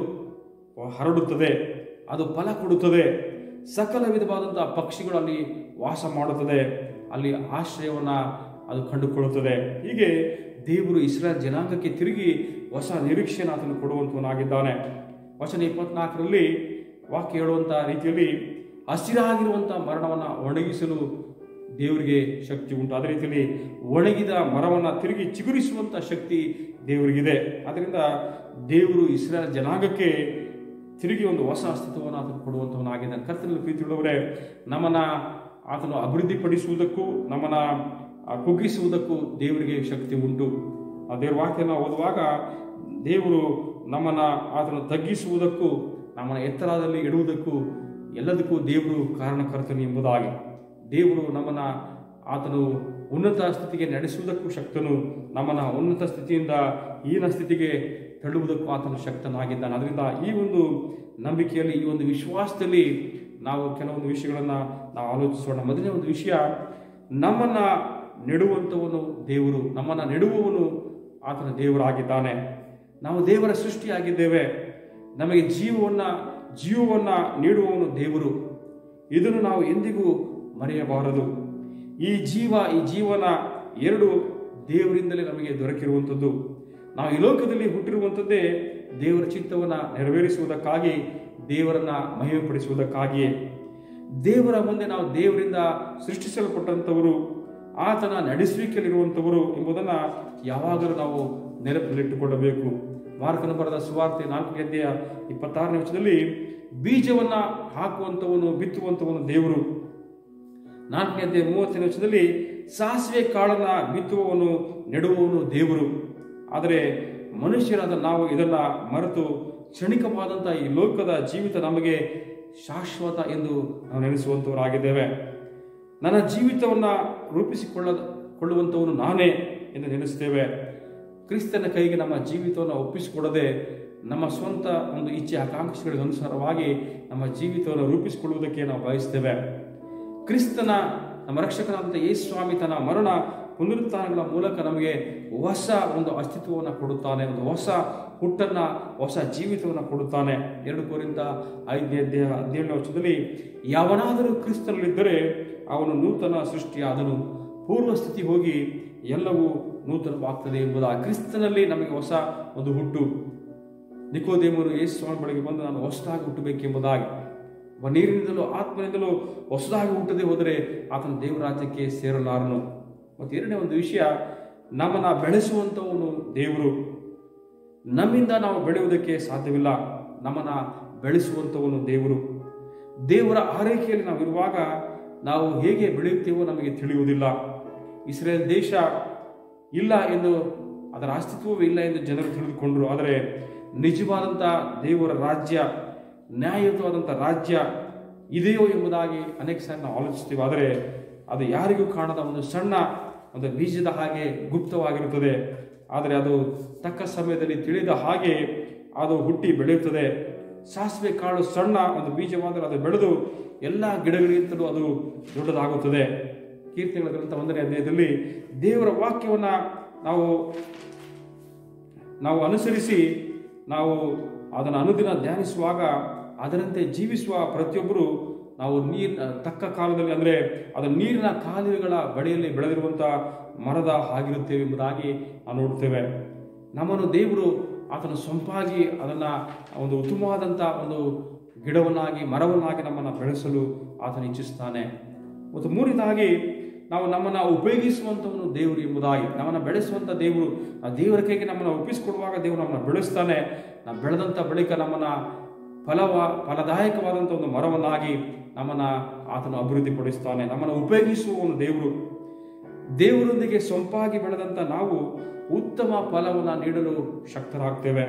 ಹರಡುತ್ತದೆ, ಅದು ಫಲ ಕೊಡುತ್ತದೆ, ಸಕಲ ವಿಧವಾದಂಥ ಪಕ್ಷಿಗಳು ಅಲ್ಲಿ ವಾಸ ಮಾಡುತ್ತದೆ, ಅಲ್ಲಿ ಆಶ್ರಯವನ್ನು ಅದು ಕಂಡುಕೊಳ್ಳುತ್ತದೆ. ಹೀಗೆ ದೇವರು ಇಸ್ರಾಯೇಲ್ ಜನಾಂಗಕ್ಕೆ ತಿರುಗಿ ಹೊಸ ನಿರೀಕ್ಷೆಯನ್ನು ಆತನು ಕೊಡುವಂತವನಾಗಿದ್ದಾನೆ. ವಚನ ಇಪ್ಪತ್ನಾಲ್ಕರಲ್ಲಿ ವಾಕ್ಯ ಹೇಳುವಂಥ ರೀತಿಯಲ್ಲಿ ಹಸಿರಾಗಿರುವಂಥ ಮರಣವನ್ನು ಒಣಗಿಸಲು ದೇವರಿಗೆ ಶಕ್ತಿ ಉಂಟು. ಅದೇ ರೀತಿಯಲ್ಲಿ ಒಣಗಿದ ಮರವನ್ನು ತಿರುಗಿ ಚಿಗುರಿಸುವಂಥ ಶಕ್ತಿ ದೇವರಿಗಿದೆ. ಆದ್ದರಿಂದ ದೇವರು ಇಸ್ರಾಯೇಲ್ ಜನಾಂಗಕ್ಕೆ ತಿರುಗಿ ಒಂದು ಹೊಸ ಅಸ್ತಿತ್ವವನ್ನು ಆತನು ಕೊಡುವಂಥವನಾಗಿದ್ದಾನೆ. ಕರ್ತನಲ್ಲಿ ಪ್ರೀತಿಯುಳ್ಳವರೇ, ನಮ್ಮನ್ನು ಆತನು ಅಭಿವೃದ್ಧಿಪಡಿಸುವುದಕ್ಕೂ ನಮ್ಮನ್ನು ಕುಗ್ಗಿಸುವುದಕ್ಕೂ ದೇವರಿಗೆ ಶಕ್ತಿ ಉಂಟು. ಆ ದೇವರ ವಾಕ್ಯನ ಓದುವಾಗ ದೇವರು ನಮ್ಮನ್ನು ಆತನು ತಗ್ಗಿಸುವುದಕ್ಕೂ ನಮ್ಮನ್ನು ಎತ್ತರದಲ್ಲಿ ಇಡುವುದಕ್ಕೂ ಎಲ್ಲದಕ್ಕೂ ದೇವರು ಕಾರಣಕರ್ತನು ಎಂಬುದಾಗಿ, ದೇವರು ನಮ್ಮನ್ನು ಆತನು ಉನ್ನತ ಸ್ಥಿತಿಗೆ ನಡೆಸುವುದಕ್ಕೂ ಶಕ್ತನು, ನಮ್ಮನ್ನು ಉನ್ನತ ಸ್ಥಿತಿಯಿಂದ ಹೀನ ಸ್ಥಿತಿಗೆ ತಳ್ಳುವುದಕ್ಕೂ ಆತನು ಶಕ್ತನಾಗಿದ್ದಾನೆ. ಅದರಿಂದ ಈ ಒಂದು ನಂಬಿಕೆಯಲ್ಲಿ, ಈ ಒಂದು ವಿಶ್ವಾಸದಲ್ಲಿ ನಾವು ಕೆಲವೊಂದು ವಿಷಯಗಳನ್ನು ನಾವು ಆಲೋಚಿಸೋಣ. ಮೊದಲನೇ ಒಂದು ವಿಷಯ, ನಮ್ಮನ್ನು ನೆಡುವಂಥವನು ದೇವರು, ನಮ್ಮನ್ನು ನೆಡುವವನು ಆತನ ದೇವರಾಗಿದ್ದಾನೆ. ನಾವು ದೇವರ ಸೃಷ್ಟಿಯಾಗಿದ್ದೇವೆ. ನಮಗೆ ಜೀವವನ್ನು ಜೀವವನ್ನು ನೀಡುವವನು ದೇವರು. ಇದನ್ನು ನಾವು ಎಂದಿಗೂ ಮರೆಯಬಾರದು. ಈ ಜೀವ, ಈ ಜೀವನ ಎರಡು ದೇವರಿಂದಲೇ ನಮಗೆ ದೊರಕಿರುವಂಥದ್ದು. ನಾವು ಈ ಲೋಕದಲ್ಲಿ ಹುಟ್ಟಿರುವಂಥದ್ದೇ ದೇವರ ಚಿತ್ತವನ್ನು ನೆರವೇರಿಸುವುದಕ್ಕಾಗಿ, ದೇವರನ್ನು ಮಹಿಮೆಪಡಿಸುವುದಕ್ಕಾಗಿಯೇ. ದೇವರ ಮುಂದೆ ನಾವು ದೇವರಿಂದ ಸೃಷ್ಟಿಸಲ್ಪಟ್ಟಂಥವರು, ಆತನ ನಡೆಸುವಿಕೆಯಲ್ಲಿರುವಂಥವರು ಎಂಬುದನ್ನು ಯಾವಾಗಲೂ ನಾವು ನೆನಪಿನಲ್ಲಿಟ್ಟುಕೊಳ್ಳಬೇಕು. ಮಾರ್ಕನ ಬರೆದ ಸುವಾರ್ತೆ ನಾಲ್ಕನೇ ಅಧ್ಯಾಯ ಇಪ್ಪತ್ತಾರನೇ ವಚನದಲ್ಲಿ ಬೀಜವನ್ನು ಹಾಕುವಂಥವನು, ಬಿತ್ತುವಂಥವನು ದೇವರು. ನಾಲ್ಕನೇ ಅಧ್ಯಾಯ ಮೂವತ್ತನೇ ವಚನದಲ್ಲಿ ಸಾಸಿವೆ ಕಾಳನ್ನು ಬಿತ್ತುವವನು, ನೆಡುವವನು ದೇವರು. ಆದರೆ ಮನುಷ್ಯರಾದ ನಾವು ಇದನ್ನು ಮರೆತು ಕ್ಷಣಿಕವಾದಂಥ ಈ ಲೋಕದ ಜೀವಿತ ನಮಗೆ ಶಾಶ್ವತ ಎಂದು ನಾವು ನೆನೆಸುವಂಥವರಾಗಿದ್ದೇವೆ. ನನ್ನ ಜೀವಿತವನ್ನು ರೂಪಿಸಿಕೊಳ್ಳ ಕೊಳ್ಳುವಂಥವನು ನಾನೇ ಎಂದು ನೆನೆಸ್ತೇವೆ. ಕ್ರಿಸ್ತನ ಕೈಗೆ ನಮ್ಮ ಜೀವಿತವನ್ನು ಒಪ್ಪಿಸಿಕೊಡದೆ ನಮ್ಮ ಸ್ವಂತ ಒಂದು ಇಚ್ಛೆ ಆಕಾಂಕ್ಷೆಗಳಿಗೆ ಅನುಸಾರವಾಗಿ ನಮ್ಮ ಜೀವಿತವನ್ನು ರೂಪಿಸಿಕೊಳ್ಳುವುದಕ್ಕೆ ನಾವು ಬಯಸ್ತೇವೆ. ಕ್ರಿಸ್ತನ, ನಮ್ಮ ರಕ್ಷಕನಾದಂಥ ಯೇಸು ಸ್ವಾಮಿ ತನ್ನ ಮರಣ ಪುನರುತ್ಥಾನಗಳ ಮೂಲಕ ನಮಗೆ ಹೊಸ ಒಂದು ಅಸ್ತಿತ್ವವನ್ನು ಕೊಡುತ್ತಾನೆ, ಒಂದು ಹೊಸ ಹುಟ್ಟನ್ನು, ಹೊಸ ಜೀವಿತವನ್ನು ಕೊಡುತ್ತಾನೆ. ಎರಡು ಕೊರಿಂಥ ಐದನೇ ಅಧ್ಯಾಯ ಹದಿನೇಳನೇ ವರ್ಷದಲ್ಲಿ ಯಾವನಾದರೂ ಕ್ರಿಸ್ತನಲ್ಲಿದ್ದರೆ ಅವನು ನೂತನ ಸೃಷ್ಟಿಯಾದನು, ಪೂರ್ವ ಸ್ಥಿತಿ ಹೋಗಿ ಎಲ್ಲವೂ ನೂತನವಾಗ್ತದೆ ಎಂಬುದು. ಆ ಕ್ರಿಸ್ತನಲ್ಲಿ ನಮಗೆ ಹೊಸ ಒಂದು ಹುಟ್ಟು. ನಿಕೋದೇಮನು ಯೇಸು ಸ್ವಾಮಿ ಬಳಿಗೆ ಬಂದು ನಾನು ಹೊಸದಾಗಿ ಹುಟ್ಟಬೇಕೆಂಬುದಾಗಿ, ನೀರಿನಿಂದಲೂ ಆತ್ಮನಿಂದಲೂ ಹೊಸದಾಗಿ ಹುಟ್ಟದೆ ಹೋದರೆ ಆತನ ದೇವರಾಜ್ಯಕ್ಕೆ ಸೇರಲಾರನು. ಮತ್ತು ಎರಡನೇ ಒಂದು ವಿಷಯ, ನಮ್ಮನ್ನು ಬೆಳೆಸುವಂಥವನು ದೇವರು. ನಮ್ಮಿಂದ ನಾವು ಬೆಳೆಯುವುದಕ್ಕೆ ಸಾಧ್ಯವಿಲ್ಲ, ನಮ್ಮನ್ನು ಬೆಳೆಸುವಂಥವನು ದೇವರು. ದೇವರ ಆರೈಕೆಯಲ್ಲಿ ನಾವು ಇರುವಾಗ ನಾವು ಹೇಗೆ ಬೆಳೆಯುತ್ತೇವೋ ನಮಗೆ ತಿಳಿಯುವುದಿಲ್ಲ. ಇಸ್ರೇಲ್ ದೇಶ ಇಲ್ಲ ಎಂದು, ಅದರ ಅಸ್ತಿತ್ವವೇ ಇಲ್ಲ ಎಂದು ಜನರು ತಿಳಿದುಕೊಂಡರು. ಆದರೆ ನಿಜವಾದಂಥ ದೇವರ ರಾಜ್ಯ, ನ್ಯಾಯಯುತವಾದಂಥ ರಾಜ್ಯ ಇದೆಯೋ ಎಂಬುದಾಗಿ ಅನೇಕ ಸಾರಿ ನಾವು ಆಲೋಚಿಸ್ತೀವಿ. ಆದರೆ ಅದು ಯಾರಿಗೂ ಕಾಣದ ಒಂದು ಸಣ್ಣ ಒಂದು ಬೀಜದ ಹಾಗೆ ಗುಪ್ತವಾಗಿರುತ್ತದೆ. ಆದರೆ ಅದು ತಕ್ಕ ಸಮಯದಲ್ಲಿ ತಿಳಿದ ಹಾಗೆ ಅದು ಹುಟ್ಟಿ ಬೆಳೆಯುತ್ತದೆ. ಸಾಸಿವೆ ಕಾಳು ಸಣ್ಣ ಒಂದು ಬೀಜವಾದರೆ ಅದು ಬೆಳೆದು ಎಲ್ಲ ಗಿಡಗಳಿಗಿಂತಲೂ ಅದು ದೊಡ್ಡದಾಗುತ್ತದೆ. ಕೀರ್ತನೆಗಳ ಗ್ರಂಥ ಒಂದನೇ ಅಧ್ಯಾಯದಲ್ಲಿ ದೇವರ ವಾಕ್ಯವನ್ನು ನಾವು ನಾವು ಅನುಸರಿಸಿ ನಾವು ಅದನ್ನು ಅನುದಿನ ಧ್ಯಾನಿಸುವಾಗ ಅದರಂತೆ ಜೀವಿಸುವ ಪ್ರತಿಯೊಬ್ಬರು ನಾವು ನೀರಿನ ತಕ್ಕ ಕಾಲದಲ್ಲಿ, ಅಂದರೆ ಅದು ನೀರಿನ ಕಾಲುವೆಗಳ ಬಳಿಯಲ್ಲಿ ಬೆಳೆದಿರುವಂಥ ಮರದ ಆಗಿರುತ್ತೇವೆ ಎಂಬುದಾಗಿ ನಾವು ನೋಡುತ್ತೇವೆ. ನಮ್ಮನ್ನು ದೇವರು ಆತನು ಸೊಂಪಾಗಿ ಅದನ್ನು ಒಂದು ಉತ್ತಮವಾದಂಥ ಒಂದು ಗಿಡವನ್ನಾಗಿ, ಮರವನ್ನಾಗಿ ನಮ್ಮನ್ನು ಬೆಳೆಸಲು ಆತನು ಇಚ್ಛಿಸ್ತಾನೆ. ಮತ್ತು ಮೂರನೇದಾಗಿ ನಾವು ನಮ್ಮನ್ನು ಉಪಯೋಗಿಸುವಂಥವನು ದೇವರು ಎಂಬುದಾಗಿ, ನಮ್ಮನ್ನು ಬೆಳೆಸುವಂಥ ದೇವರು, ಆ ದೇವರ ಕೈಗೆ ನಮ್ಮನ್ನು ಒಪ್ಪಿಸಿಕೊಡುವಾಗ ದೇವರು ನಮ್ಮನ್ನು ಬೆಳೆಸ್ತಾನೆ. ನಾವು ಬೆಳೆದಂಥ ಬಳಿಕ ನಮ್ಮನ್ನು ಫಲವ ಫಲದಾಯಕವಾದಂಥ ಒಂದು ಮರವನ್ನಾಗಿ ನಮ್ಮನ್ನು ಆತನು ಅಭಿವೃದ್ಧಿಪಡಿಸ್ತಾನೆ. ನಮ್ಮನ್ನು ಉಪಯೋಗಿಸುವವನು ದೇವರು. ದೇವರೊಂದಿಗೆ ಸೊಂಪಾಗಿ ಬೆಳೆದಂಥ ನಾವು ಉತ್ತಮ ಫಲವನ್ನು ನೀಡಲು ಶಕ್ತರಾಗ್ತೇವೆ.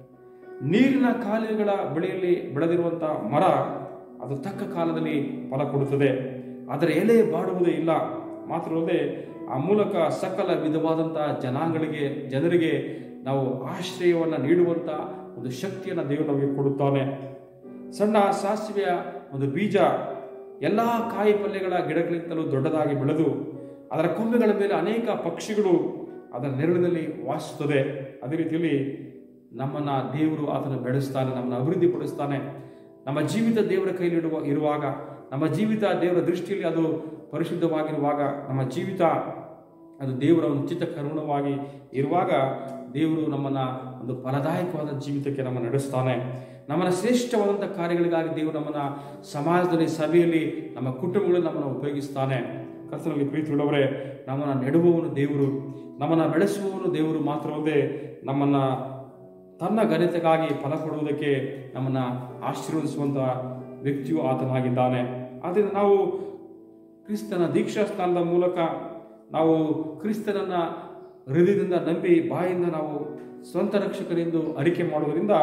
ನೀರಿನ ಕಾಲುವೆಗಳ ಬಳಿಯಲ್ಲಿ ಬೆಳೆದಿರುವಂಥ ಮರ ಅದು ತಕ್ಕ ಕಾಲದಲ್ಲಿ ಫಲ ಕೊಡುತ್ತದೆ. ಅದರ ಎಲೆ ಬಾಡುವುದೇ ಇಲ್ಲ. ಮಾತ್ರವಲ್ಲದೆ ಆ ಮೂಲಕ ಸಕಲ ವಿಧವಾದಂಥ ಜನಾಂಗಗಳಿಗೆ ಜನರಿಗೆ ನಾವು ಆಶ್ರಯವನ್ನು ನೀಡುವಂಥ ಒಂದು ಶಕ್ತಿಯನ್ನು ದೇವರು ನಮಗೆ ಕೊಡುತ್ತಾನೆ. ಸಣ್ಣ ಸಾಸಿವೆಯ ಒಂದು ಬೀಜ ಎಲ್ಲ ಕಾಯಿ ಪಲ್ಯಗಳ ಗಿಡಗಳಿಂದಲೂ ದೊಡ್ಡದಾಗಿ ಬೆಳೆದು ಅದರ ಕೊಂಬೆಗಳ ಮೇಲೆ ಅನೇಕ ಪಕ್ಷಿಗಳು ಅದರ ನೆರಳಿನಲ್ಲಿ ವಾಸಿಸುತ್ತದೆ. ಅದೇ ರೀತಿಯಲ್ಲಿ ನಮ್ಮನ್ನು ದೇವರು ಆತನ ಬೆಳೆಸ್ತಾನೆ, ನಮ್ಮನ್ನು ಅಭಿವೃದ್ಧಿಪಡಿಸ್ತಾನೆ. ನಮ್ಮ ಜೀವಿತ ದೇವರ ಕೈಲಿಡುವ ಇರುವಾಗ, ನಮ್ಮ ಜೀವಿತ ದೇವರ ದೃಷ್ಟಿಯಲ್ಲಿ ಅದು ಪರಿಶುದ್ಧವಾಗಿರುವಾಗ, ನಮ್ಮ ಜೀವಿತ ಅದು ದೇವರ ಒಂದು ಚಿತ್ತಕರುಣವಾಗಿ ಇರುವಾಗ ದೇವರು ನಮ್ಮನ್ನು ಒಂದು ಫಲದಾಯಕವಾದ ಜೀವಿತಕ್ಕೆ ನಮ್ಮನ್ನು ನಡೆಸ್ತಾನೆ. ನಮ್ಮನ್ನು ಶ್ರೇಷ್ಠವಾದಂಥ ಕಾರ್ಯಗಳಿಗಾಗಿ ದೇವರು ನಮ್ಮನ್ನು ಸಮಾಜದಲ್ಲಿ, ಸಭೆಯಲ್ಲಿ, ನಮ್ಮ ಕುಟುಂಬಗಳಲ್ಲಿ ನಮ್ಮನ್ನು ಉಪಯೋಗಿಸ್ತಾನೆ. ಕರ್ತನಲ್ಲಿ ಪ್ರೀತಿಯುಳ್ಳವರೇ, ನಮ್ಮನ್ನು ನೆಡುವವನು ದೇವರು, ನಮ್ಮನ್ನು ಬೆಳೆಸುವವನು ದೇವರು. ಮಾತ್ರವಲ್ಲದೆ ನಮ್ಮನ್ನು ತನ್ನ ಘನತೆಗಾಗಿ ಫಲ ಕೊಡುವುದಕ್ಕೆ ನಮ್ಮನ್ನು ಆಶೀರ್ವದಿಸುವಂಥ ವ್ಯಕ್ತಿಯು ಆತನಾಗಿದ್ದಾನೆ. ಆದ್ದರಿಂದ ನಾವು ಕ್ರಿಸ್ತನ ದೀಕ್ಷಾ ಸ್ಥಾನದ ಮೂಲಕ ನಾವು ಕ್ರಿಸ್ತನನ್ನು ಹೃದಯದಿಂದ ನಂಬಿ ಬಾಯಿಂದ ನಾವು ಸ್ವಂತ ರಕ್ಷಕರೆಂದು ಅರಿಕೆ ಮಾಡುವುದರಿಂದ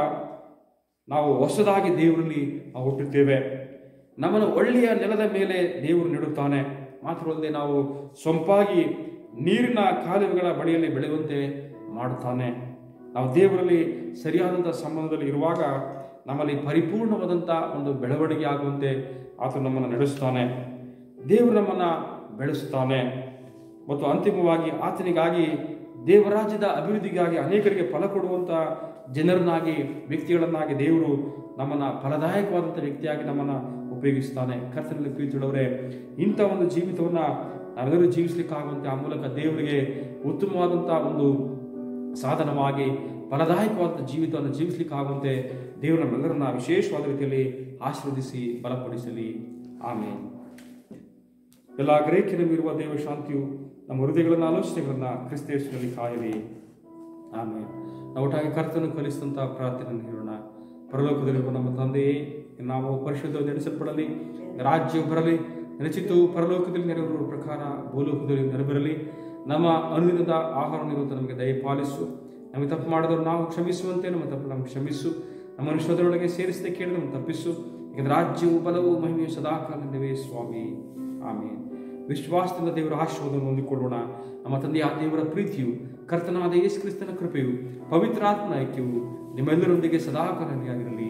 ನಾವು ಹೊಸದಾಗಿ ದೇವರಲ್ಲಿ ಹುಟ್ಟುತ್ತೇವೆ. ನಮ್ಮನ್ನು ಒಳ್ಳೆಯ ನೆಲದ ಮೇಲೆ ದೇವರು ನೆಡುತ್ತಾನೆ. ಮಾತ್ರವಲ್ಲದೆ ನಾವು ಸೊಂಪಾಗಿ ನೀರಿನ ಕಾಲುವೆಗಳ ಬಳಿಯಲ್ಲಿ ಬೆಳೆಯುವಂತೆ ಮಾಡುತ್ತಾನೆ. ನಾವು ದೇವರಲ್ಲಿ ಸರಿಯಾದಂಥ ಸಂಬಂಧದಲ್ಲಿ ಇರುವಾಗ ನಮ್ಮಲ್ಲಿ ಪರಿಪೂರ್ಣವಾದಂಥ ಒಂದು ಬೆಳವಣಿಗೆ ಆಗುವಂತೆ ಆತನು ನಮ್ಮನ್ನು ನಡೆಸುತ್ತಾನೆ. ದೇವರು ನಮ್ಮನ್ನು ಬೆಳೆಸುತ್ತಾನೆ. ಮತ್ತು ಅಂತಿಮವಾಗಿ ಆತನಿಗಾಗಿ, ದೇವರಾಜ್ಯದ ಅಭಿವೃದ್ಧಿಗಾಗಿ ಅನೇಕರಿಗೆ ಫಲ ಕೊಡುವಂಥ ಜನರನ್ನಾಗಿ, ವ್ಯಕ್ತಿಗಳನ್ನಾಗಿ ದೇವರು ನಮ್ಮನ್ನು ಫಲದಾಯಕವಾದಂಥ ವ್ಯಕ್ತಿಯಾಗಿ ನಮ್ಮನ್ನು ಉಪಯೋಗಿಸ್ತಾನೆ. ಕರ್ತನಲ್ಲಿ ಪ್ರೀತಿಯುಳ್ಳವರೇ, ಇಂಥ ಒಂದು ಜೀವಿತವನ್ನು ನಾವೆಲ್ಲರೂ ಜೀವಿಸಲಿಕ್ಕಾಗುವಂತೆ ಆ ಮೂಲಕ ದೇವರಿಗೆ ಉತ್ತಮವಾದಂಥ ಒಂದು ಸಾಧನವಾಗಿ ಫಲದಾಯಕವಾದ ಜೀವಿತವನ್ನು ಜೀವಿಸಲಿಕ್ಕಾಗುವಂತೆ ದೇವರು ನಮ್ಮೆಲ್ಲರನ್ನ ವಿಶೇಷವಾದ ರೀತಿಯಲ್ಲಿ ಆಶೀರ್ವದಿಸಿ ಬಲಪಡಿಸಲಿ. ಆಮೇಲೆ ಎಲ್ಲ ಗ್ರಹಿಕೆನಲ್ಲಿರುವ ದೇವ ಶಾಂತಿಯು ನಮ್ಮ ಹೃದಯಗಳನ್ನು, ಆಲೋಚನೆಗಳನ್ನು ಕ್ರಿಸ್ತೇಶನಲ್ಲಿ ಕಾಯಲಿ. ಆಮೇಲೆ ನಾವು ಒಟ್ಟಾಗಿ ಕರ್ತನು ಕಲಿಸಿದಂಥ ಪ್ರಾರ್ಥನೆಯನ್ನು ಹೇಳೋಣ. ಪರಲೋಕದಲ್ಲಿರುವ ನಮ್ಮ ತಂದೆಯೇ, ನಾವು ಪರಿಶುದ್ಧ ನಡೆಸಲ್ಪಡಲಿ, ರಾಜ್ಯವು ಬರಲಿ, ನಿಶ್ಚಿತವು ಪರಲೋಕದಲ್ಲಿ ನೆರವೇರುವ ಪ್ರಕಾರ ಭೂಲೋಕದಲ್ಲಿ ನೆರವೇರಲಿ. ನಮ್ಮ ಅನುದಿನದ ಆಹಾರವನ್ನು ಇವತ್ತು ನಮಗೆ ದಯಪಾಲಿಸು. ನಮಗೆ ತಪ್ಪು ಮಾಡಿದವರು ನಾವು ಕ್ಷಮಿಸುವಂತೆ ನಮ್ಮ ತಪ್ಪು ನಮಗೆ ಕ್ಷಮಿಸು. ನಮ್ಮ ಅನುಷ್ಠದೊಳಗೆ ಸೇರಿಸದೆ ಕೇಳಿ ನಮಗೆ ತಪ್ಪಿಸು. ಯಾಕಂದರೆ ರಾಜ್ಯವು, ಬಲವು, ಮಹಿಮೆಯು ಸದಾಕಾಲವೇ ಸ್ವಾಮಿ. ಆಮೇಲೆ ವಿಶ್ವಾಸದಿಂದ ದೇವರ ಆಶೀರ್ವಾದವನ್ನು ಹೊಂದಿಕೊಳ್ಳೋಣ. ನಮ್ಮ ತಂದೆಯ ದೇವರ ಪ್ರೀತಿಯು, ಕರ್ತನಾದ ಯೇಸು ಕ್ರಿಸ್ತನ ಕೃಪೆಯು, ಪವಿತ್ರಾತ್ಮನ ಐಕ್ಯವು ನಿಮ್ಮೆಲ್ಲರೊಂದಿಗೆ ಸದಾಕಾಲವಾಗಿರಲಿ.